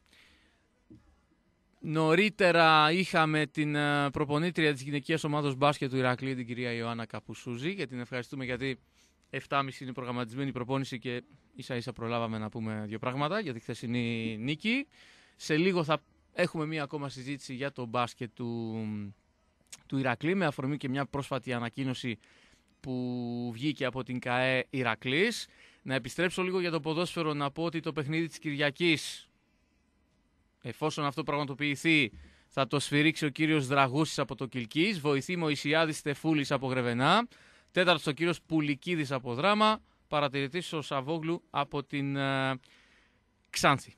Νωρίτερα είχαμε την uh, προπονήτρια της γυναικείας ομάδος μπάσκετ του Ηρακλή, την κυρία Ιωάννα Καπουσούζη, και την ευχαριστούμε γιατί επτά και μισή είναι προγραμματισμένη η προπόνηση και ίσα ίσα προλάβαμε να πούμε δύο πράγματα για τη χθεσινή νίκη. Σε λίγο θα έχουμε μία ακόμα συζήτηση για το μπάσκετ του, του Ηρακλή, με αφορμή και μια πρόσφατη ανακοίνωση που βγήκε από την ΚΑΕ Ηρακλής. Να επιστρέψω λίγο για το ποδόσφαιρο, να πω ότι το παιχνίδι της Κυριακής, εφόσον αυτό πραγματοποιηθεί, θα το σφυρίξει ο κύριος Δραγούσης από το Κιλκής, βοηθεί Μωυσιάδης Στεφούλης από Γρεβενά, τέταρτος ο κύριος Πουλικίδης από Δράμα, παρατηρητής ο Σαβόγλου από την uh, Ξάνθη.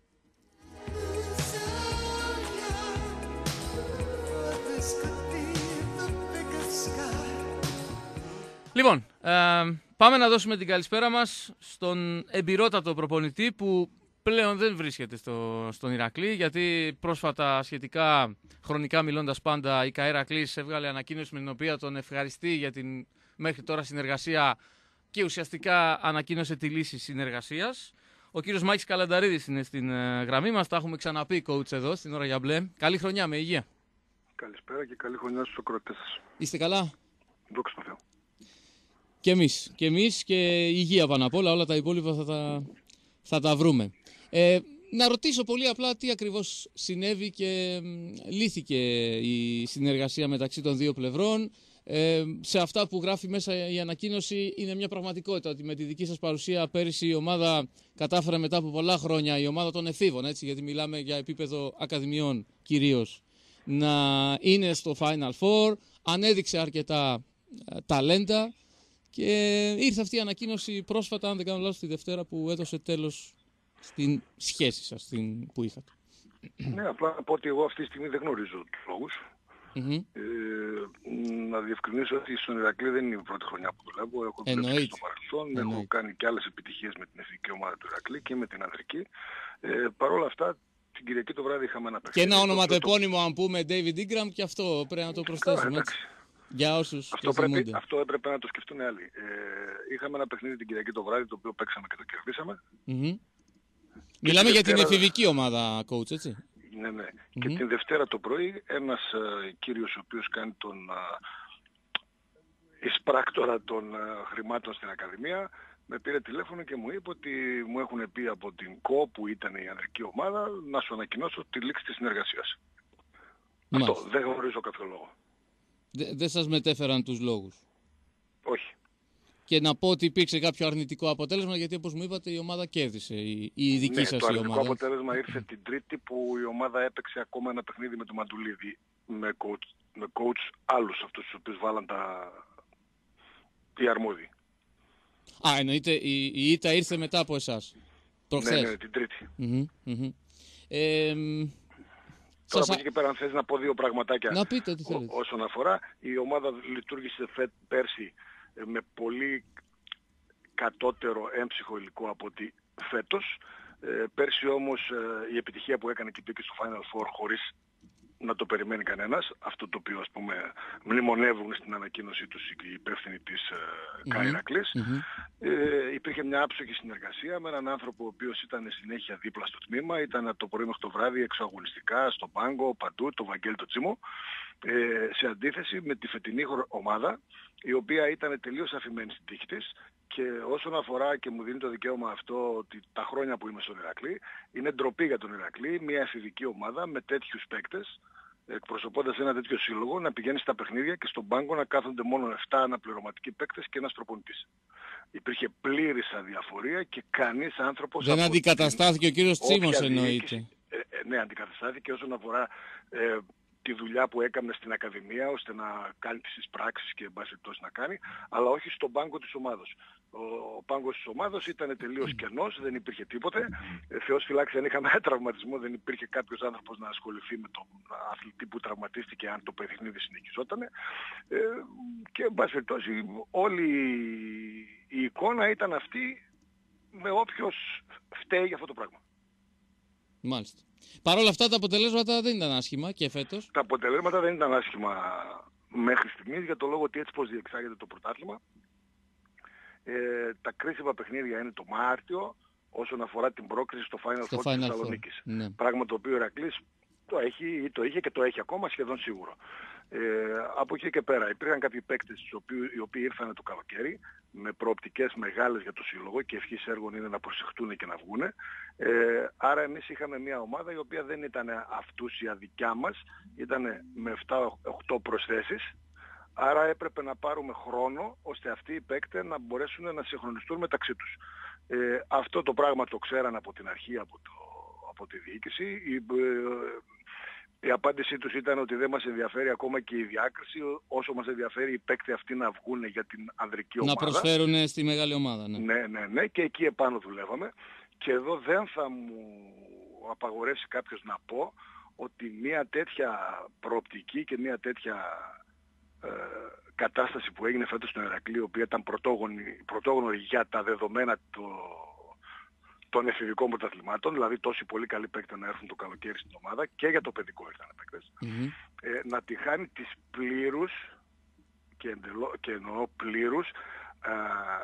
Λοιπόν, ε, πάμε να δώσουμε την καλησπέρα μας στον εμπειρότατο προπονητή που πλέον δεν βρίσκεται στο, στον Ηρακλή, γιατί πρόσφατα, σχετικά χρονικά μιλώντας πάντα, η ΚΑΕ Ηρακλής έβγαλε ανακοίνωση με την οποία τον ευχαριστεί για την μέχρι τώρα συνεργασία και ουσιαστικά ανακοίνωσε τη λύση συνεργασίας. Ο κύριος Μάκης Καλανταρίδης είναι στην ε, γραμμή μας, τα έχουμε ξαναπεί coach εδώ στην ώρα για μπλε. Καλή χρονιά, με υγεία. Καλησπέρα και καλή χρονιά στους ακροατές σας. Είστε καλά? Δόξα τω Θεώ. Και εμείς, και εμείς και υγεία πάνω απ' όλα, όλα τα υπόλοιπα θα τα, θα τα βρούμε. Ε, να ρωτήσω πολύ απλά τι ακριβώς συνέβη και λύθηκε η συνεργασία μεταξύ των δύο πλευρών. Ε, σε αυτά που γράφει μέσα η ανακοίνωση είναι μια πραγματικότητα ότι με τη δική σας παρουσία πέρυσι η ομάδα κατάφερε μετά από πολλά χρόνια, η ομάδα των εφήβων, έτσι, γιατί μιλάμε για επίπεδο ακαδημιών κυρίως, να είναι στο Final Four, ανέδειξε αρκετά ε, ταλέντα. Και ήρθε αυτή η ανακοίνωση πρόσφατα, αν δεν κάνω λάθος, τη Δευτέρα, που έδωσε τέλος στην σχέση σας στην, που είχατε. Ναι, απλά να πω ότι εγώ αυτή τη στιγμή δεν γνωρίζω τους λόγους. Mm-hmm. Ε, να διευκρινίσω ότι στον Ηρακλή δεν είναι η πρώτη χρονιά που δουλεύω. Έχω δουλέψει στο παρελθόν, Εννοείται. Έχω κάνει και άλλες επιτυχίες με την εθνική ομάδα του Ηρακλή και με την ανδρική. Ε, Παρ' όλα αυτά, την Κυριακή το βράδυ είχαμε ένα παιχνίδι. Και ένα ονοματεπώνυμο, αν πούμε, David Ingram, και αυτό πρέπει να το προσθέσουμε. Έτσι. Για όσους αυτό, πρέπει, αυτό έπρεπε να το σκεφτούν οι άλλοι. Ε, είχαμε ένα παιχνίδι την Κυριακή το βράδυ, το οποίο παίξαμε και το κερδίσαμε. Mm-hmm. Μιλάμε για την εφηβική ομάδα, coach, έτσι. Ναι, ναι. Mm-hmm. Και την Δευτέρα το πρωί ένας uh, κύριος ο οποίος κάνει τον uh, εισπράκτορα των uh, χρημάτων στην Ακαδημία με πήρε τηλέφωνο και μου είπε ότι μου έχουν πει από την ΚΟ που ήταν η ανδρική ομάδα να σου ανακοινώσω τη λήξη της συνεργασίας. Αυτό, δεν γνωρίζω κάποιο λόγο. Δεν δε σας μετέφεραν τους λόγους? Όχι. Και να πω ότι υπήρξε κάποιο αρνητικό αποτέλεσμα, γιατί όπως μου είπατε η ομάδα κέρδισε, η, η δική ναι, σας το η ομάδα. Το αρνητικό αποτέλεσμα ήρθε την Τρίτη που η ομάδα έπαιξε ακόμα ένα παιχνίδι με τον Μαντουλίδη, με coach, με coach άλλους αυτούς τους οποίους βάλαν τα... οι αρμόδιοι. Α, εννοείται η, η ήττα ήρθε μετά από εσάς. Προχθές. Ναι, ναι, την Τρίτη. Mm-hmm, mm-hmm. Ε, Τώρα από εκεί και πέρα αν θες να πω δύο πραγματάκια. Να πείτε ό,τι θέλετε. Ό, όσον αφορά, η ομάδα λειτουργήσε φε, πέρσι με πολύ κατώτερο έμψυχο υλικό από ότι φέτος. Ε, πέρσι όμως ε, η επιτυχία που έκανε και πήγε στο Final Four χωρίς να το περιμένει κανένας, αυτό το οποίο ας πούμε μνημονεύουν στην ανακοίνωσή τους οι υπεύθυνοι της ε, mm-hmm. Καϊρακλής. Mm-hmm. Ε, υπήρχε μια άψογη συνεργασία με έναν άνθρωπο ο οποίος ήταν συνέχεια δίπλα στο τμήμα, ήταν από το πρωί μέχρι το βράδυ εξωαγωνιστικά, στο πάγκο, παντού, το Βαγγέλη το Τσίμο, ε, σε αντίθεση με τη φετινή ομάδα, η οποία ήταν τελείως αφημένη στην τύχη της. Και όσον αφορά και μου δίνει το δικαίωμα αυτό ότι τα χρόνια που είμαι στον Ηρακλή, είναι ντροπή για τον Ηρακλή, μια εφηβική ομάδα με τέτοιους παίκτες, εκπροσωπώντας ένα τέτοιο σύλλογο, να πηγαίνει στα παιχνίδια και στον πάγκο να κάθονται μόνο επτά αναπληρωματικοί παίκτες και ένας προπονητής. Υπήρχε πλήρης αδιαφορία και κανείς άνθρωπος... Δεν αντικαταστάθηκε την... ο κύριος Τσίμος εννοείται. Ε, ε, ναι, αντικαταστάθηκε όσον αφορά... Ε, τη δουλειά που έκανε στην Ακαδημία ώστε να κάνει τις εισπράξεις και εν πάση περιπτώσει να κάνει, αλλά όχι στον πάγκο της ομάδος. Ο, ο πάγκος της ομάδος ήταν τελείως κενός, δεν υπήρχε τίποτε. Ε, Θεός φυλάξει, αν είχαμε τραυματισμό, δεν υπήρχε κάποιος άνθρωπος να ασχοληθεί με τον αθλητή που τραυματίστηκε αν το παιχνίδι συνεχιζόταν. Ε, και εν πάση περιπτώσει όλη η εικόνα ήταν αυτή με όποιος φταίει για αυτό το πράγμα. Μάλιστα. Παρ' όλα αυτά τα αποτελέσματα δεν ήταν άσχημα και φέτος. Τα αποτελέσματα δεν ήταν άσχημα μέχρι στιγμής για το λόγο ότι έτσι πως διεξάγεται το πρωτάθλημα. Ε, τα κρίσιμα παιχνίδια είναι το Μάρτιο όσον αφορά την πρόκριση στο Final Four της Θεσσαλονίκης. Ναι. Πράγμα το οποίο ο Ηρακλής το έχει, το είχε και το έχει ακόμα σχεδόν σίγουρο. Ε, από εκεί και πέρα υπήρχαν κάποιοι παίκτες οι οποίοι ήρθαν το καλοκαίρι με προοπτικές μεγάλες για το σύλλογο και ευχής έργων είναι να προσεχτούν και να βγούνε. Ε, άρα εμείς είχαμε μια ομάδα η οποία δεν ήταν αυτούσια δικιά μας, ήταν με επτά οκτώ προσθέσεις. Άρα έπρεπε να πάρουμε χρόνο ώστε αυτοί οι παίκτες να μπορέσουν να συγχρονιστούν μεταξύ τους. Ε, αυτό το πράγμα το ξέραν από την αρχή από, το, από τη διοίκηση. Η, η απάντησή τους ήταν ότι δεν μας ενδιαφέρει ακόμα και η διάκριση, όσο μας ενδιαφέρει οι παίκτες αυτοί να βγουν για την ανδρική ομάδα. Να προσφέρουν στη μεγάλη ομάδα. Ναι, ναι, ναι, ναι. Και εκεί επάνω δουλεύαμε. Και εδώ δεν θα μου απαγορεύσει κάποιος να πω ότι μια τέτοια προοπτική και μια τέτοια ε, κατάσταση που έγινε φέτος στον Ηρακλή, η οποία ήταν πρωτόγνωρη για τα δεδομένα το, των εφηβικών πρωταθλημάτων, δηλαδή τόσοι πολύ καλοί παίκτες να έρθουν το καλοκαίρι στην ομάδα και για το παιδικό ήρθαν παίκτες, mm-hmm. ε, να τη χάνει της πλήρους και, εντελώ, και εννοώ πλήρους ε,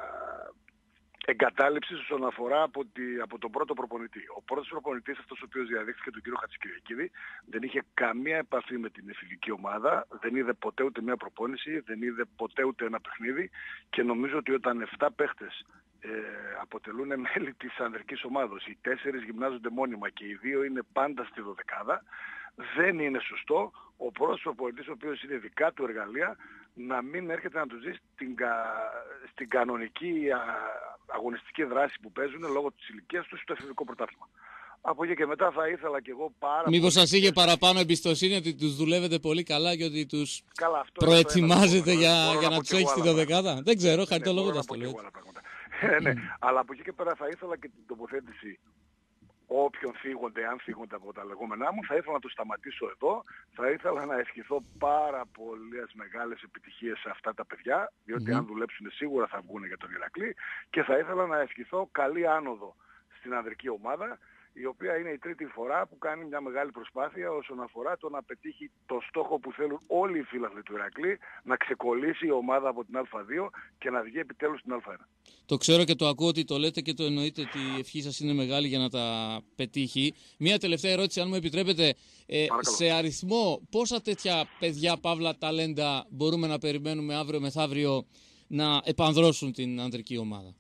εγκατάλειψης όσον αφορά από, τη, από τον πρώτο προπονητή. Ο πρώτος προπονητής, αυτός ο οποίος διαδέχθηκε τον κύριο Χατζικυριακίδη, δεν είχε καμία επαφή με την εφηβική ομάδα, δεν είδε ποτέ ούτε μια προπόνηση, δεν είδε ποτέ ούτε ένα παιχνίδι και νομίζω ότι όταν εφτά παίχτες ε, αποτελούν μέλη της ανδρικής ομάδος, οι τέσσερις γυμνάζονται μόνιμα και οι δύο είναι πάντα στη δωδεκάδα, δεν είναι σωστό ο πρώτος προπονητής, ο οποίος είναι δικά του εργαλεία, να μην έρχεται να του ζει στην, κα... στην κανονική α... αγωνιστική δράση που παίζουν λόγω της ηλικίας τους στο εφηβικό πρωτάθλημα. Από εκεί και μετά θα ήθελα και εγώ πάρα Μήπως σας είχε παραπάνω εμπιστοσύνη ότι τους δουλεύετε πολύ καλά και ότι τους καλά, προετοιμάζετε για, για να τους έχει στη δωδεκάδα. Δεν ξέρω, χαριτολογώντας το λέω. Ναι, αλλά από εκεί και πέρα θα ήθελα και την τοποθέτηση όποιον φύγονται, αν φύγονται από τα λεγόμενά μου, θα ήθελα να το σταματήσω εδώ. Θα ήθελα να ευχηθώ πάρα πολλές μεγάλες επιτυχίες σε αυτά τα παιδιά, διότι mm-hmm. αν δουλέψουν σίγουρα θα βγουν για τον Ηρακλή, και θα ήθελα να ευχηθώ καλή άνοδο στην ανδρική ομάδα, η οποία είναι η τρίτη φορά που κάνει μια μεγάλη προσπάθεια όσον αφορά το να πετύχει το στόχο που θέλουν όλοι οι φίλαθλοι του Ηρακλή, να ξεκολλήσει η ομάδα από την Α δύο και να βγει επιτέλους στην Α ένα. Το ξέρω και το ακούω ότι το λέτε και το εννοείτε ότι η ευχή σας είναι μεγάλη για να τα πετύχει. Μία τελευταία ερώτηση, αν μου επιτρέπετε. Ε, σε αριθμό, πόσα τέτοια παιδιά, παύλα, ταλέντα μπορούμε να περιμένουμε αύριο μεθαύριο να επανδρώσουν την ανδρική ομάδα?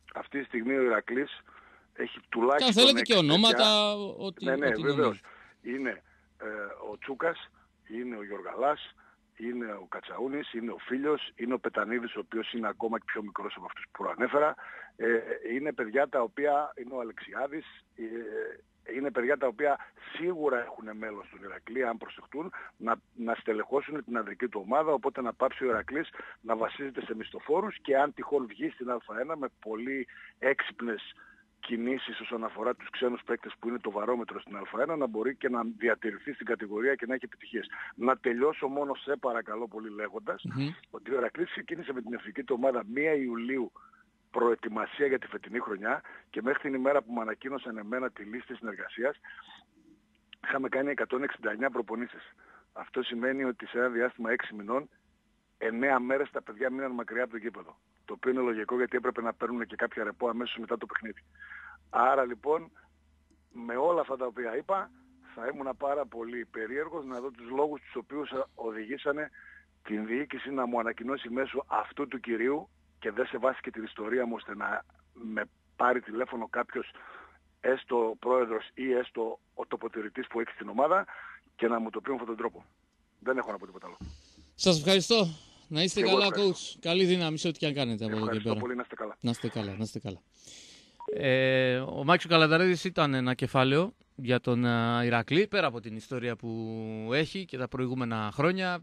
αυτή τη στιγμή ο Ηρακλής έχει τουλάχιστον... Και αν θέλετε και ονόματα, ότι... Ναι, ναι, ότι βεβαίως. Είναι ε, ο Τσούκας, είναι ο Γιωργαλάς, είναι ο Κατσαούνης, είναι ο Φίλιος, είναι ο Πετανίδης, ο οποίος είναι ακόμα και πιο μικρός από αυτούς που προανέφερα. Ε, είναι παιδιά τα οποία, είναι ο Αλεξιάδης, ε, είναι παιδιά τα οποία σίγουρα έχουν μέλλον στον Ηρακλή, αν προσεχτούν, να, να στελεχώσουν την ανδρική του ομάδα, οπότε να πάψει ο Ηρακλής να βασίζεται σε μισθοφόρους και αν τυχόν βγει στην Α1 με πολύ έξυπνες κινήσεις όσον αφορά τους ξένους παίκτες που είναι το βαρόμετρο στην Α1, να μπορεί και να διατηρηθεί στην κατηγορία και να έχει επιτυχίες. Να τελειώσω μόνο σε παρακαλώ πολύ λέγοντας mm-hmm. ότι ο Ηρακλής ξεκίνησε με την εθνική του ομάδα πρώτη Ιουλίου προετοιμασία για τη φετινή χρονιά και μέχρι την ημέρα που μου ανακοίνωσαν εμένα τη λίστα συνεργασίας είχαμε κάνει εκατόν εξήντα εννέα προπονήσεις. Αυτό σημαίνει ότι σε ένα διάστημα έξι μηνών εννέα μέρες τα παιδιά μείναν μακριά από το γήπεδο. Το οποίο είναι λογικό γιατί έπρεπε να παίρνουν και κάποια ρεπό αμέσως μετά το παιχνίδι. Άρα λοιπόν με όλα αυτά τα οποία είπα θα ήμουν πάρα πολύ περίεργος να δω τους λόγους τους οποίους οδηγήσανε την διοίκηση να μου ανακοινώσει μέσω αυτού του κυρίου και δεν σεβάστηκε την ιστορία μου ώστε να με πάρει τηλέφωνο κάποιος έστω πρόεδρος ή έστω ο τοποτηρητής που έχει στην ομάδα και να μου το πει με αυτόν τον τρόπο. Δεν έχω να πω τίποτα άλλο. Σας ευχαριστώ. Να είστε καλά, coach. Καλή δύναμη σε ό,τι και αν κάνετε από εδώ και πέρα. Ευχαριστώ πολύ, να είστε καλά. Να είστε καλά, να είστε καλά. Ε, ο Μάκης ο Καλανταρίδης ήταν ένα κεφάλαιο για τον uh, Ηρακλή, πέρα από την ιστορία που έχει και τα προηγούμενα χρόνια.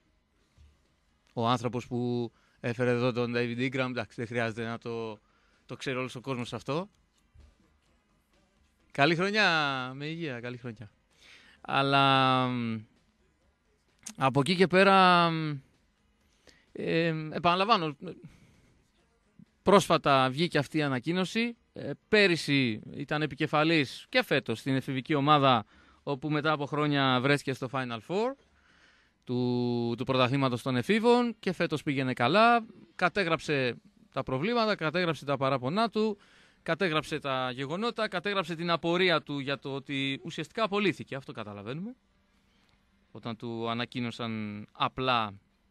Ο άνθρωπος που έφερε εδώ τον David Ingram, εντάξει, δεν χρειάζεται να το, το ξέρει όλος ο κόσμος αυτό. Καλή χρονιά, με υγεία, καλή χρονιά. Αλλά από εκεί και πέρα, ε, επαναλαμβάνω, πρόσφατα βγήκε αυτή η ανακοίνωση. Ε, πέρυσι ήταν επικεφαλής και φέτος στην εφηβική ομάδα, όπου μετά από χρόνια βρέθηκε στο Final Four του, του πρωταθλήματος των εφήβων και φέτος πήγαινε καλά. Κατέγραψε τα προβλήματα, κατέγραψε τα παράπονά του, κατέγραψε τα γεγονότα, κατέγραψε την απορία του για το ότι ουσιαστικά απολύθηκε. Αυτό καταλαβαίνουμε. Όταν του ανακοίνωσαν απλά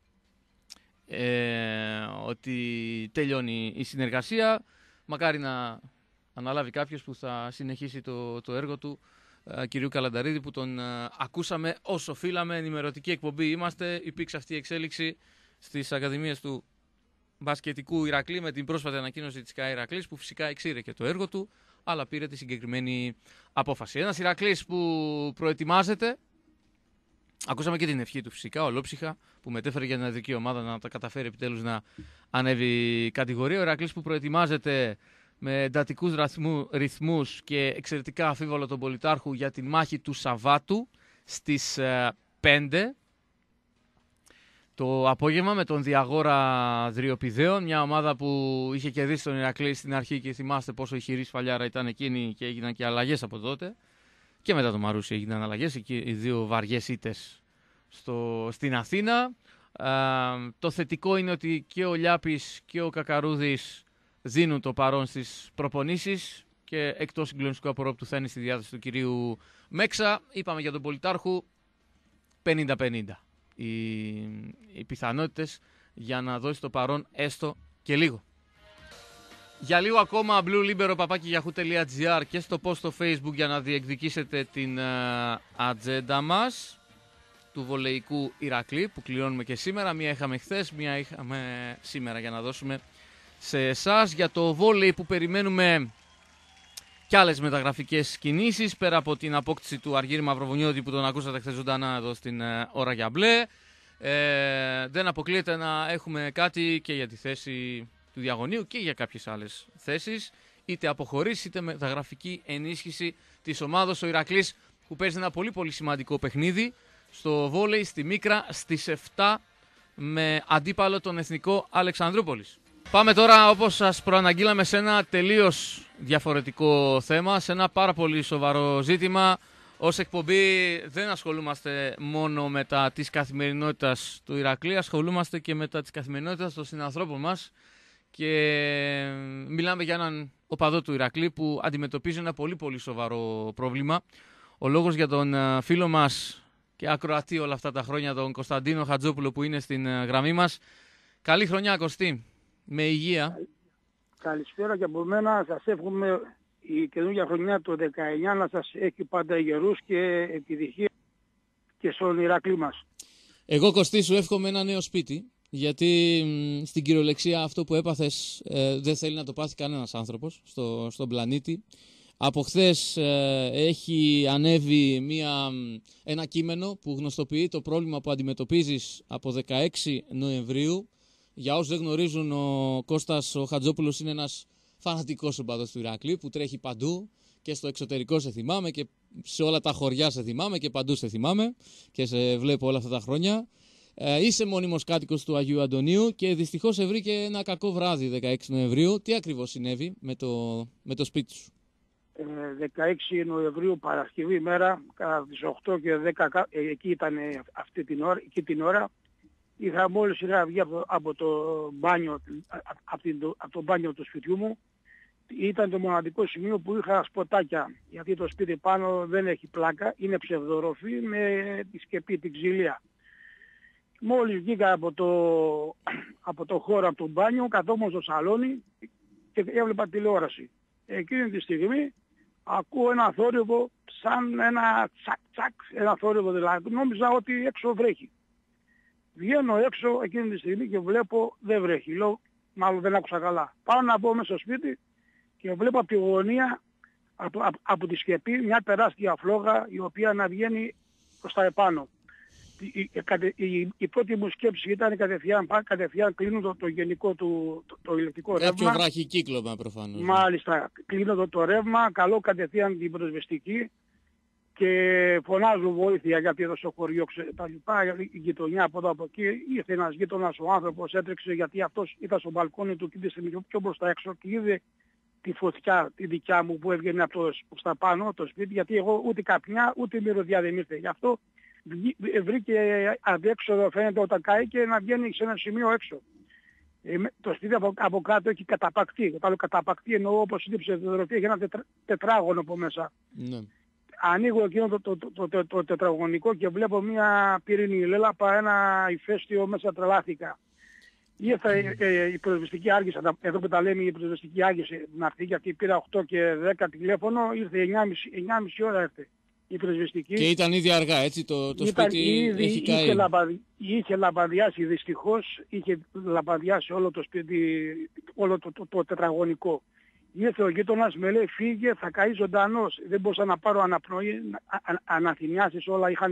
ε, ότι τελειώνει η συνεργασία, μακάρι να αναλάβει κάποιος που θα συνεχίσει το, το έργο του, ε, κυρίου Καλανταρίδη, που τον ε, ακούσαμε όσο φύλαμε. Ενημερωτική εκπομπή είμαστε. Υπήρξε αυτή η εξέλιξη στις ακαδημίες του μπασκετικού Ηρακλή με την πρόσφατη ανακοίνωση της ΚΑΕ Ηρακλής, που φυσικά εξήρε και το έργο του, αλλά πήρε τη συγκεκριμένη απόφαση. Ένας Ηρακλής που προετοιμάζεται. Ακούσαμε και την ευχή του φυσικά, ολόψυχα, που μετέφερε για την αδική ομάδα να τα καταφέρει επιτέλους να ανέβει κατηγορία. Ο Ηρακλής που προετοιμάζεται με εντατικούς ρυθμούς και εξαιρετικά αφίβολο τον Πολιτάρχου για τη μάχη του Σαββάτου στις πέντε το απόγευμα με τον Διαγόρα Δριοπηδαίων, μια ομάδα που είχε κερδίσει τον Ηρακλή στην αρχή και θυμάστε πόσο ηχηρή σφαλιάρα ήταν εκείνη και έγιναν και αλλαγές από τότε. Και μετά το Μαρούσι έγιναν αλλαγές, εκεί οι δύο βαριές ήττες στην Αθήνα. Α, το θετικό είναι ότι και ο Λιάπης και ο Κακαρούδης δίνουν το παρόν στις προπονήσεις και εκτός συγκλονιστικού απορρόπτου θα είναι στη διάθεση του κυρίου Μέξα. Είπαμε για τον Πολιτάρχου πενήντα πενήντα οι, οι πιθανότητες για να δώσει το παρόν έστω και λίγο. Για λίγο ακόμα bluelibero παπάκι yahoo τελεία gr και στο post στο Facebook για να διεκδικήσετε την uh, ατζέντα μας του βολεϊκού Ηρακλή που κληρώνουμε και σήμερα. Μία είχαμε χθες, μία είχαμε σήμερα για να δώσουμε σε εσάς. Για το βόλεϊ που περιμένουμε κι άλλες μεταγραφικές κινήσεις πέρα από την απόκτηση του Αργύρη Μαυροβουνιώτη που τον ακούσατε χθες ζωντανά εδώ στην uh, ώρα για μπλε. Ε, δεν αποκλείεται να έχουμε κάτι και για τη θέση του διαγωνίου και για κάποιες άλλες θέσεις, είτε αποχωρήσει είτε μεταγραφική ενίσχυση της ομάδος. Ο Ηρακλής που παίζει ένα πολύ πολύ σημαντικό παιχνίδι στο βόλεϊ στη Μίκρα στις επτά με αντίπαλο τον Εθνικό Αλεξανδρούπολης. Πάμε τώρα, όπως σας προαναγγείλαμε, σε ένα τελείως διαφορετικό θέμα, σε ένα πάρα πολύ σοβαρό ζήτημα. Ως εκπομπή δεν ασχολούμαστε μόνο με τα της καθημερινότητας του Ηρακλή, ασχολούμαστε και με τα της καθημερινότητας των συνανθρώπων μας. Και μιλάμε για έναν οπαδό του Ηρακλή που αντιμετωπίζει ένα πολύ πολύ σοβαρό πρόβλημα. Ο λόγος για τον φίλο μας και ακροατή όλα αυτά τα χρόνια, τον Κωνσταντίνο Χατζόπουλο, που είναι στην γραμμή μας. Καλή χρονιά, Κωστή, με υγεία. Καλησπέρα και από μένα. Σας εύχομαι η καινούργια χρονιά το δεκαεννιά να σας έχει πάντα γερούς και επιτυχία και στον Ηρακλή μας. Εγώ, Κωστή, σου εύχομαι ένα νέο σπίτι, γιατί μ, στην κυριολεξία αυτό που έπαθες ε, δεν θέλει να το πάθει κανένας άνθρωπος στο, στον πλανήτη. Από χθες ε, έχει ανέβει μια, ένα κείμενο που γνωστοποιεί το πρόβλημα που αντιμετωπίζεις από δεκαέξι Νοεμβρίου. Για όσους δεν γνωρίζουν, ο Κώστας ο Χατζόπουλος είναι ένας φανατικός οπαδός του Ηρακλή που τρέχει παντού, και στο εξωτερικό σε θυμάμαι και σε όλα τα χωριά σε θυμάμαι και παντού σε θυμάμαι και σε βλέπω όλα αυτά τα χρόνια. Ε, είσαι μόνιμος κάτοικος του Αγίου Αντωνίου και δυστυχώς σε βρήκε ένα κακό βράδυ δεκαέξι Νοεμβρίου. Τι ακριβώς συνέβη με το, με το σπίτι σου? Ε, δεκαέξι Νοεμβρίου, Παρασκευή μέρα, κατά τις οκτώ και δέκα, ε, εκεί ήταν αυτή την ώρα, εκεί την ώρα. Είχα μόλις είχα βγει από, από το μπάνιο, από, την, από το μπάνιο του σπιτιού μου. Ήταν το μοναδικό σημείο που είχα σποτάκια, γιατί το σπίτι πάνω δεν έχει πλάκα, είναι ψευδοροφή με τη σκεπή, την ξυλία. Μόλις βγήκα από το, από το χώρο, από το μπάνιο, καθόμουν στο σαλόνι και έβλεπα τηλεόραση. Εκείνη τη στιγμή ακούω ένα θόρυβο, σαν ένα τσακ τσακ, ένα θόρυβο δηλαδή. Νόμιζα ότι έξω βρέχει. Βγαίνω έξω εκείνη τη στιγμή και βλέπω δεν βρέχει. Λέω, μάλλον δεν άκουσα καλά. Πάω να μπω μέσα στο σπίτι και βλέπω από τη γωνία, από, από, από τη σκεπή, μια τεράστια φλόγα η οποία να βγαίνει προς τα επάνω. Η, η, η, η πρώτη μου σκέψη ήταν κατευθείαν, κατευθείαν κλείνω το, το γενικό του το, το ηλεκτρικό ρεύμα. Κάποιο βραχικύκλωμα προφανώς. Μάλιστα, κλείνω το, το ρεύμα, καλώ κατευθείαν την πυροσβεστική και φωνάζω βοήθεια, γιατί εδώ στο χωριό τα λοιπά, η γειτονιά από εδώ από εκεί. Ήρθε ένας γείτονας, ο άνθρωπος έτρεξε, γιατί αυτός ήταν στο μπαλκόνι του και είδε πιο, πιο μπροστά έξω και είδε τη φωτιά τη δικιά μου που έβγαινε από το, στα πάνω το σπίτι, γιατί εγώ ούτε καπνιά ούτε μυρωδιά δεν ήρθε. Γι' αυτό βρήκε αντέξοδο, φαίνεται, όταν κάηκε να βγαίνει σε ένα σημείο έξω. Ε, το σπίτι από, από κάτω έχει καταπακτεί. Όταν λέω καταπακτεί εννοώ, όπως είναι ψευδοροφή, έχει ένα τετρα, τετράγωνο από μέσα. Ναι. Ανοίγω εκείνο το, το, το, το, το τετραγωνικό και βλέπω μια πυρηνή λέλαπα, ένα ηφαίστειο, μέσα τρελάθηκα. Ήρθε ε, ε, η πυροσβεστική, άργησε, εδώ που τα λέμε, η πυροσβεστική άργησε να έρθει, γιατί πήρα οκτώ και δέκα τηλέφωνο, ήρθε εννιά και μισή ώρα έρθε η πυροσβεστική. Και ήταν ήδη αργά, έτσι, το, το ήταν σπίτι ήδη, έχει καεί. Είχε, λαμπαδι, είχε λαμπαδιάσει δυστυχώς, είχε λαμπαδιάσει όλο το σπίτι, όλο το, το, το τετραγωνικό. Ήρθε ο γείτονας, με λέει φύγε, θα καεί ζωντανός. Δεν μπορούσα να πάρω αναπνοή, αναθυμιάσεις, όλα είχαν,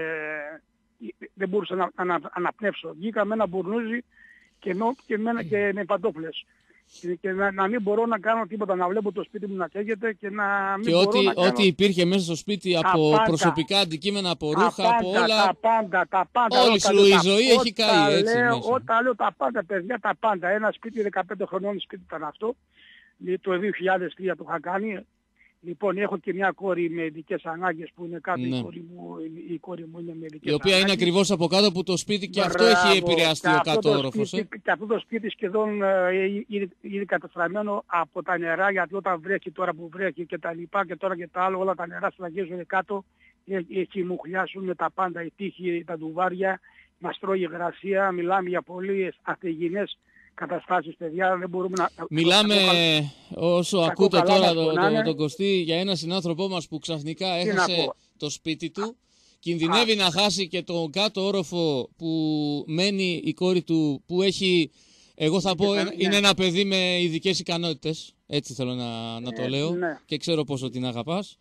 δεν μπορούσα να ανα, αναπνεύσω. Βγήκα με ένα μπουρνούζι και, νο, και, με, και με παντόφλες. Και, και να, να μην μπορώ να κάνω τίποτα, να βλέπω το σπίτι μου να καίγεται και να μην και μπορώ ό,τι, να κάνω... ό,τι υπήρχε μέσα στο σπίτι από πάντα, προσωπικά αντικείμενα, από ρούχα, τα από πάντα, όλα. Τα πάντα, τα πάντα. Όλη σου η ζωή έχει καεί, έτσι, λέω, μέσα. Όταν λέω τα πάντα, παιδιά, τα πάντα. Ένα σπίτι δεκαπέντε χρονών σπίτι ήταν αυτό. Το δύο χιλιάδες τρία το είχα κάνει. Λοιπόν, έχω και μια κόρη με ειδικές ανάγκες που είναι κάτω. Ναι. Η, κόρη μου, η κόρη μου είναι με ειδικές Η οποία ανάγκες. είναι ακριβώς από κάτω που το σπίτι και Μπράβο, αυτό έχει επηρεαστεί και ο αυτό κάτω το όροφος. σπίτι, Ε. Και αυτό το σπίτι σχεδόν ε, είναι, είναι καταστραμμένο από τα νερά, γιατί όταν βρέχει, τώρα που βρέχει και τα λοιπά και τώρα και τα άλλα, όλα τα νερά σφραγίζουν κάτω. Εκεί μου χλιάσουν τα πάντα, οι τείχοι, τα ντουβάρια, μας τρώει υγρασία, μιλάμε για πολύ αθεγινές καταστάσεις, παιδιά, δεν μπορούμε να... Μιλάμε κακό, όσο κακό ακούτε καλά τώρα τον τον το, το Κωστή για έναν συνάνθρωπό μας που ξαφνικά έχασε το σπίτι του. Κινδυνεύει Α. να χάσει και τον κάτω όροφο που μένει η κόρη του, που έχει, εγώ θα πω, ναι. είναι ένα παιδί με ειδικές ηχανότητες. Έτσι θέλω να, να το λέω. Ε, ναι. Και ξέρω πόσο την αγαπάς.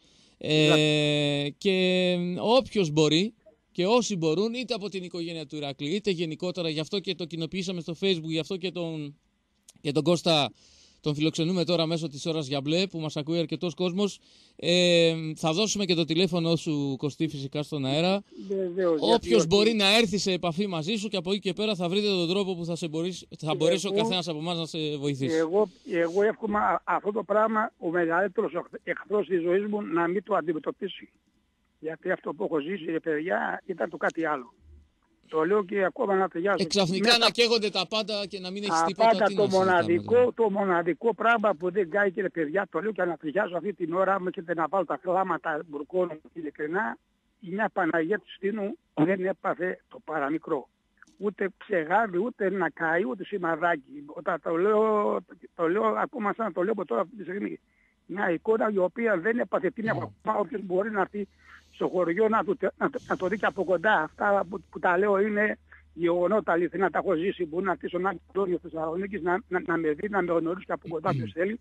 Ε, και όποιος μπορεί και όσοι μπορούν, είτε από την οικογένεια του Ηρακλή, είτε γενικότερα, γι' αυτό και το κοινοποιήσαμε στο Facebook, γι' αυτό και τον, και τον Κώστα τον φιλοξενούμε τώρα μέσω της ώρας για μπλε, που μας ακούει αρκετός κόσμος. Ε, θα δώσουμε και το τηλέφωνο σου, Κωστή, φυσικά στον αέρα. Όποιος μπορεί να έρθει σε επαφή μαζί σου, και από εκεί και πέρα θα βρείτε τον τρόπο που θα, σε μπορείς, θα μπορέσει εγώ, ο καθένας από εμάς να σε βοηθήσει. Εγώ, εγώ εύχομαι αυτό το πράγμα ο μεγαλύτερος εχθρός της ζωής μου να μην το αντιμετωπίσει. Γιατί αυτό που έχω ζήσει, ρε παιδιά, ήταν το κάτι άλλο. Το λέω και ακόμα να ταιριάζω. Εξαφνικά μέσα... να καίγονται τα πάντα και να μην έχεις τίποτα. Πάντα τι το, να μοναδικό, το μοναδικό πράγμα που δεν κάει, και ρε παιδιά, το λέω και να ταιριάζω αυτή την ώρα, με και να βάλω τα χλάματα μπουρκώνων, ειλικρινά, η μια Παναγία του Στήνου δεν έπαθε το παραμικρό. ούτε ψεγάδι, ούτε να καεί, ούτε σημαδάκι. Όταν το λέω, το λέω ακόμα σαν να το λέω από τώρα αυτή τη στιγμή. Μια εικόνα η οποία δεν έπαθε την έχω. Όποιος μπορεί να πει στο χωριό να το, να, να το δει και από κοντά. Αυτά που, που τα λέω είναι γεγονότα αληθινά, τα έχω ζήσει. Μπορεί να στήσω ένα κτόριο της Θεσσαλονίκης, να, να, να με δει, να με γνωρίσει και από κοντά ποιος θέλει.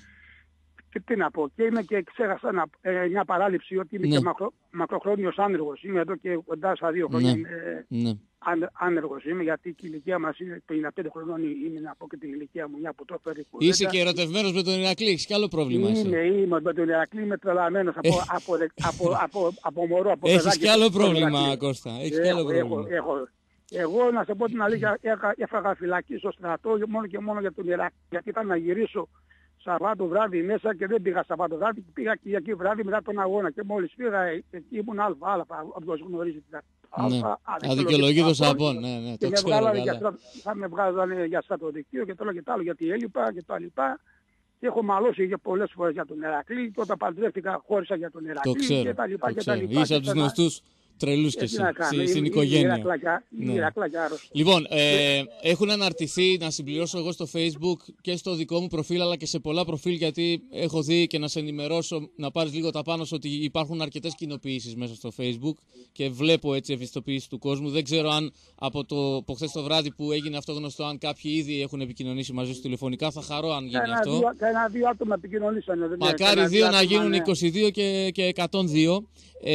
Και τι να πω, και είμαι και ξέχασα να, ε, μια παράληψη ότι είμαι ναι. και μακρο, μακροχρόνιος άνεργος. Είμαι εδώ και κοντά στα δύο χρόνια. Ναι. Ε, ναι. αν, άνεργος είμαι, γιατί η ηλικία μας είναι πενήντα πέντε χρονών, είναι να πω και την ηλικία μου, μια που το έφερε. Είσαι και ερωτευμένος με τον Ηρακλή, έχεις κι άλλο πρόβλημα. Είμαι, είμαι με τον Ηρακλή, είμαι τρελαμένος από, από, από, από, από, από μωρό, από έχεις παιδάκι. Έχεις κι άλλο πρόβλημα, Κώστα, έχεις κι άλλο πρόβλημα. Έχω, έχω. Εγώ να σε πω την αλήθεια, έφαγα φυλακή στο στρατό μόνο και μόνο για τον Ηρακλή, γιατί ήταν να γυρίσω Σαββάτο βράδυ μέσα και δεν πήγα Σαββάτο βράδυ, πήγα Κυριακή βράδυ μετά τον αγώνα και μόλις πήγα εκεί ήμουν αλφα, όπως γνωρίζετε. Ναι. Αδικαιολογήτως απόν, ναι, ναι, το ξέρω καλά. Θα με βγάζανε για στρατοδικείο και το άλλο και το άλλο, γιατί έλειπα και τα λοιπά. Και έχω μαλώσει για πολλές φορές για τον Ηρακλή και όταν παντρεύτηκα χώρισα για τον Ηρακλή και τα λοιπά. Είσαι από τους γνωστούς τρελούς και εσύ, στην οικογένεια. Ναι. Λοιπόν, ε, έχουν αναρτηθεί, να συμπληρώσω εγώ στο Facebook και στο δικό μου προφίλ, αλλά και σε πολλά προφίλ, γιατί έχω δει και να σε ενημερώσω, να πάρεις λίγο τα πάνω σου, ότι υπάρχουν αρκετές κοινοποιήσεις μέσα στο Facebook και βλέπω έτσι ευαισθητοποίηση του κόσμου. Δεν ξέρω αν από, το, από χθες το βράδυ που έγινε αυτό γνωστό, αν κάποιοι ήδη έχουν επικοινωνήσει μαζί σου τηλεφωνικά. Θα χαρώ αν γίνει ένα, αυτό. Δύο, ένα δύο άτομα επικοινωνήσανε. Μακάρι δύο να γίνουν ναι. είκοσι δύο και, και εκατόν δύο.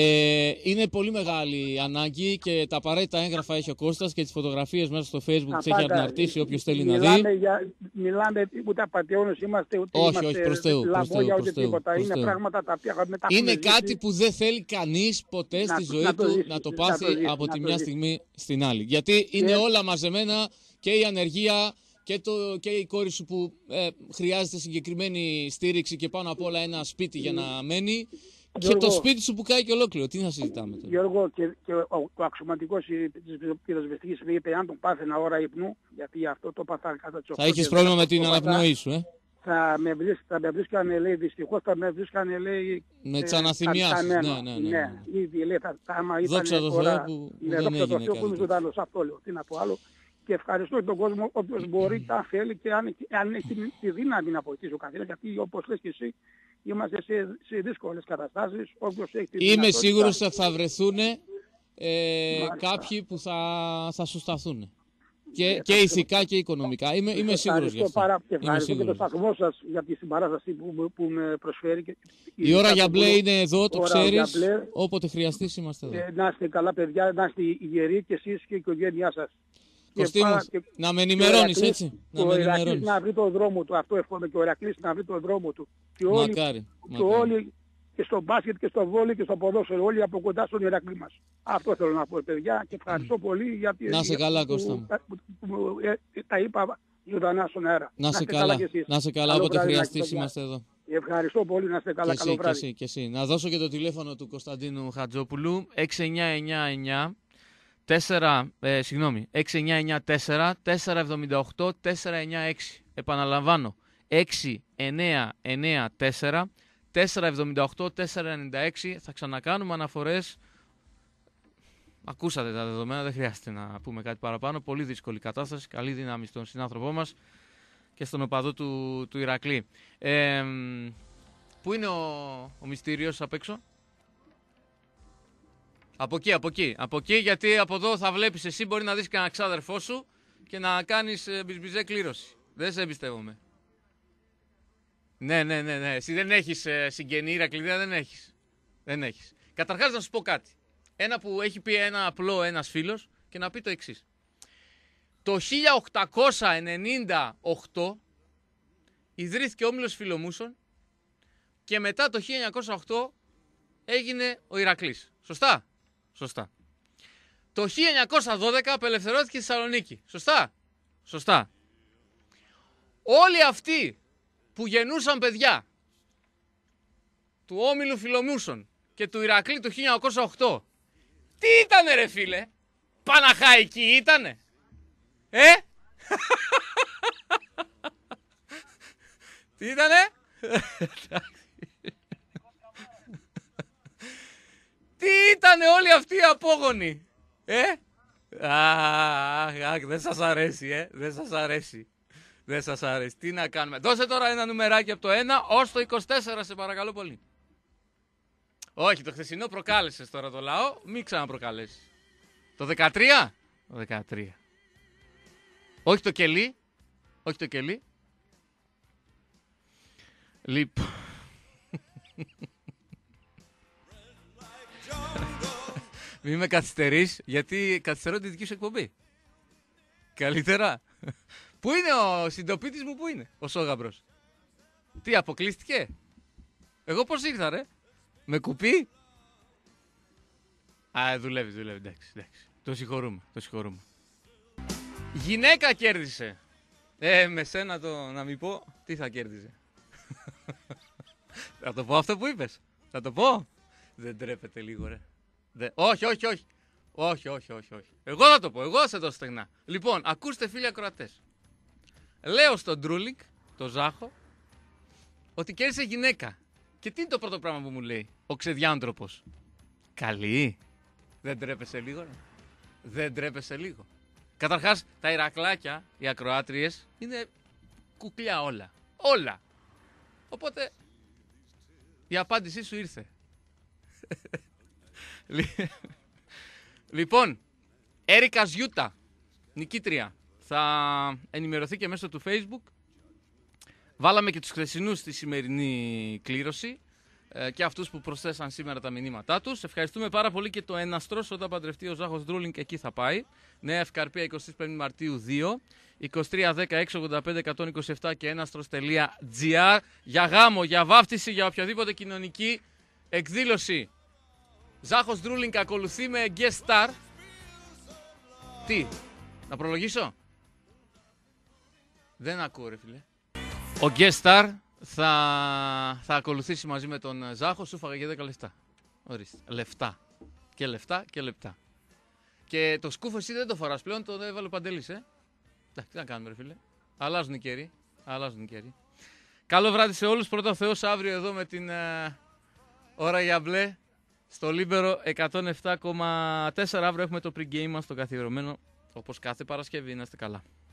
Ε, είναι πολύ μεγάλη ανάγκη και τα απαραίτητα έγγραφα έχει ο Κώστας και τις φωτογραφίες μέσα στο Facebook τις έχει αναρτήσει όποιος θέλει μιλάμε να δει. Για, μιλάμε ούτε απατεώνες είμαστε, ούτε όχι, είμαστε όχι, προς Θεού, λαμπόγια, ούτε Θεού, τίποτα. προς Είναι Θεού. πράγματα τα οποία μετά είναι ζήσει. κάτι που δεν θέλει κανείς ποτέ να, στη ζωή να του ζήσει, να το να πάθει το ζήσει, από τη μια ζήσει. στιγμή στην άλλη. Γιατί είναι yeah. όλα μαζεμένα, και η ανεργία και, το, και η κόρη σου που ε, χρειάζεται συγκεκριμένη στήριξη και πάνω απ' όλα ένα σπίτι για να μένει. Γιώργο, και το σπίτι σου που κάει και ολόκληρο. Τι θα συζητάμε τώρα. Γιώργο, και, και ο, ο αξιωματικός της πυροσβεστικής είπε αν τον πάθαινα ώρα ύπνου, γιατί αυτό το πάθα κατά τις οκτώ. Θα έχεις πρόβλημα με την αναπνοή σου, ε. Θα με, βρίσκ, θα με βρίσκανε, λέει, δυστυχώς θα με βρίσκανε, λέει... Με τις αναθυμιάσεις, ναι, ναι, ναι. ναι. ναι. Ήδη, λέει, θα, θα, άμα δόξα τω Θεώ που ναι, δεν έγινε κάτι. Δόξα τω Θεώ που ζωντανός, αυτό λέω, τι να πω άλλο. Και ευχαριστώ τον κόσμο, όποιος μπορεί, τα θέλει και αν, αν έχει τη δύναμη να βοηθήσει ο καθένας, γιατί όπως λες και εσύ, είμαστε σε, σε δύσκολες καταστάσεις. Όποιος έχει τη Είμαι σίγουρος ότι θα βρεθούν ε, κάποιοι που θα, θα σου σταθούν. Και, ε, και ηθικά και οικονομικά. Είμαι, είμαι σίγουρος γι' αυτό. Πάρα, και ευχαριστώ και το σταθμό σας για τη συμπαράσταση που, που με προσφέρει. Και, η ώρα για μπλε είναι εδώ, το ξέρεις. Όποτε χρειαστείς είμαστε εδώ. Ε, να είστε καλά παιδιά, να είστε υγιεροί και εσείς και η οικογένειά σας. Κωστή μου, και να με ενημερώνεις έτσι. Να με ενημερώνεις. Να βρει τον δρόμο του, αυτό εύχομαι, και ο Ηρακλής να βρει τον δρόμο του. Και όλοι, μακάρι, και μακάρι. όλοι και στο μπάσκετ και στο βόλι και στο ποδόσφαιρο, όλοι από κοντά στον Ηρακλή μας. Αυτό θέλω να πω παιδιά και ευχαριστώ mm. πολύ γιατί να σε καλά, Κώστα μου. Που, που, που, ε, τα είπα ζωντανά στον αέρα. Να σε καλά, να σε καλά, όποτε χρειαστείς είμαστε εδώ. Ευχαριστώ πολύ, να είστε καλά, και καλό εσύ, βράδυ. Και εσύ, και εσύ. Να δώσω και το τηλέφωνο του Κωνσταντίνου Χατζόπουλου, έξι εννιά εννιά εννιά τέσσερα, ε, συγγνώμη, έξι εννιά εννιά τέσσερα τέσσερα εβδομήντα οκτώ τέσσερα εννιά έξι. Επαναλαμβάνω, έξι εννιά εννιά τέσσερα τέσσερα εβδομήντα οκτώ τέσσερα εννιά έξι. Θα ξανακάνουμε αναφορές. Ακούσατε τα δεδομένα, δεν χρειάζεται να πούμε κάτι παραπάνω. Πολύ δύσκολη κατάσταση. Καλή δύναμη στον συνάνθρωπό μας και στον οπαδό του, του Ηρακλή. Ε, πού είναι ο, ο μυστήριος απ' έξω? Από εκεί, από εκεί. Από εκεί, γιατί από εδώ θα βλέπεις εσύ, μπορεί να δεις κανένα ξάδερφό σου και να κάνεις ε, μπιζμπιζέ κλήρωση. Δεν σε εμπιστεύομαι. Ναι, ναι, ναι, ναι. Εσύ δεν έχεις ε, συγγενή Ηρακλήδια, δεν έχεις. Δεν έχεις. Καταρχάς να σου πω κάτι. Ένα που έχει πει ένα απλό ένας φίλος και να πει το εξής. Το χίλια οκτακόσια ενενήντα οκτώ ιδρύθηκε ο Όμιλος Φιλομούσων και μετά το χίλια εννιακόσια οκτώ έγινε ο Ηρακλής. Σωστά? Σωστά. Το χίλια εννιακόσια δώδεκα απελευθερώθηκε η Θεσσαλονίκη. Σωστά? Σωστά. Όλοι αυτοί που γεννούσαν παιδιά του Όμιλου Φιλομούσων και του Ηρακλή του χίλια εννιακόσια οκτώ, τι ήτανε ρε φίλε? Παναχαϊκοί ήτανε? Ε? Τι ήτανε? Τι ήτανε όλοι αυτοί οι απόγονοι? Ε? Αχ, αχ, δεν σας αρέσει, ε. Δεν σας αρέσει. Δεν σας αρέσει. Τι να κάνουμε. Δώσε τώρα ένα νουμεράκι από το ένα ως το είκοσι τέσσερα, σε παρακαλώ πολύ. Όχι, το χθεσινό προκάλεσες τώρα το λαό. Μην ξαναπροκαλέσεις. Το δεκατρία. Το δεκατρία. Όχι το κελί. Όχι το κελί. Λοιπόν. Μην με καθυστερείς, γιατί καθυστερώ τη δική σου εκπομπή. Καλύτερα. Πού είναι ο συντοπίτης μου, πού είναι ο Σόγαμπρος? Τι, αποκλείστηκε? Εγώ πώς ήρθα, ρε? Με κουπί? Α, δουλεύει, δουλεύει, εντάξει, εντάξει. Το συγχωρούμε, το συγχωρούμε. Γυναίκα κέρδισε. Ε, με σένα το να μην πω, τι θα κέρδιζε? Θα το πω αυτό που είπες? Θα το πω? Δεν τρέπεται λίγο, ρε? Δε... Όχι, όχι, όχι. Όχι, όχι, όχι, όχι. Εγώ θα το πω, εγώ θα σε δώσω στεγνά. Λοιπόν, ακούστε φίλοι ακροατές. Λέω στον Ντρούλινγκ, το Ζάχο, ότι κέρδισε γυναίκα. Και τι είναι το πρώτο πράγμα που μου λέει ο ξεδιάντροπος? Καλή. Δεν τρέπεσαι λίγο, ρε? Δεν τρέπεσαι λίγο? Καταρχάς, τα Ηρακλάκια, οι ακροάτριες, είναι κουκλιά όλα. Όλα. Οπότε, η απάντησή σου ήρθε. Λοιπόν, Έρικα Ζιούτα, νικήτρια. Θα ενημερωθεί και μέσω του Facebook. Βάλαμε και τους χθεσινούς στη σημερινή κλήρωση ε, και αυτούς που προσθέσαν σήμερα τα μηνύματά τους. Ευχαριστούμε πάρα πολύ και το Έναστρος, όταν παντρευτεί ο Ζάχος Ντρούλινγκ, εκεί θα πάει. Νέα Ευκαρπία, εικοστή πέμπτη Μαρτίου δύο, είκοσι τρία δέκα έξι ογδόντα πέντε εκατόν είκοσι επτά και έναστρος τελεία τζι άρ για γάμο, για βάφτιση, για οποιαδήποτε κοινωνική εκδήλωση. Ζάχος Ντρούλινγκ ακολουθεί με guest star. Τι, να προλογίσω? Δεν ακούω, ρε φίλε. Ο guest star θα, θα ακολουθήσει μαζί με τον Ζάχο. Σου φάγα για δέκα λεφτά. Ορίστε, λεφτά. Και λεφτά και λεπτά. Και το σκούφο εσύ δεν το φοράς πλέον, το έβαλε ο Παντελής, ε. Εντάξει, τι να κάνουμε, ρε φίλε. Αλλάζουν οι καιροί. Αλλάζουν οι καιροί. Καλό βράδυ σε όλους. Πρώτα ο Θεός, αύριο εδώ με την uh, ώρα για μπλε. Στο Λίμπερο εκατόν επτά κόμμα τέσσερα. Αύριο έχουμε το pre-game μας, το καθιερωμένο, όπως κάθε Παρασκευή. Να είστε καλά.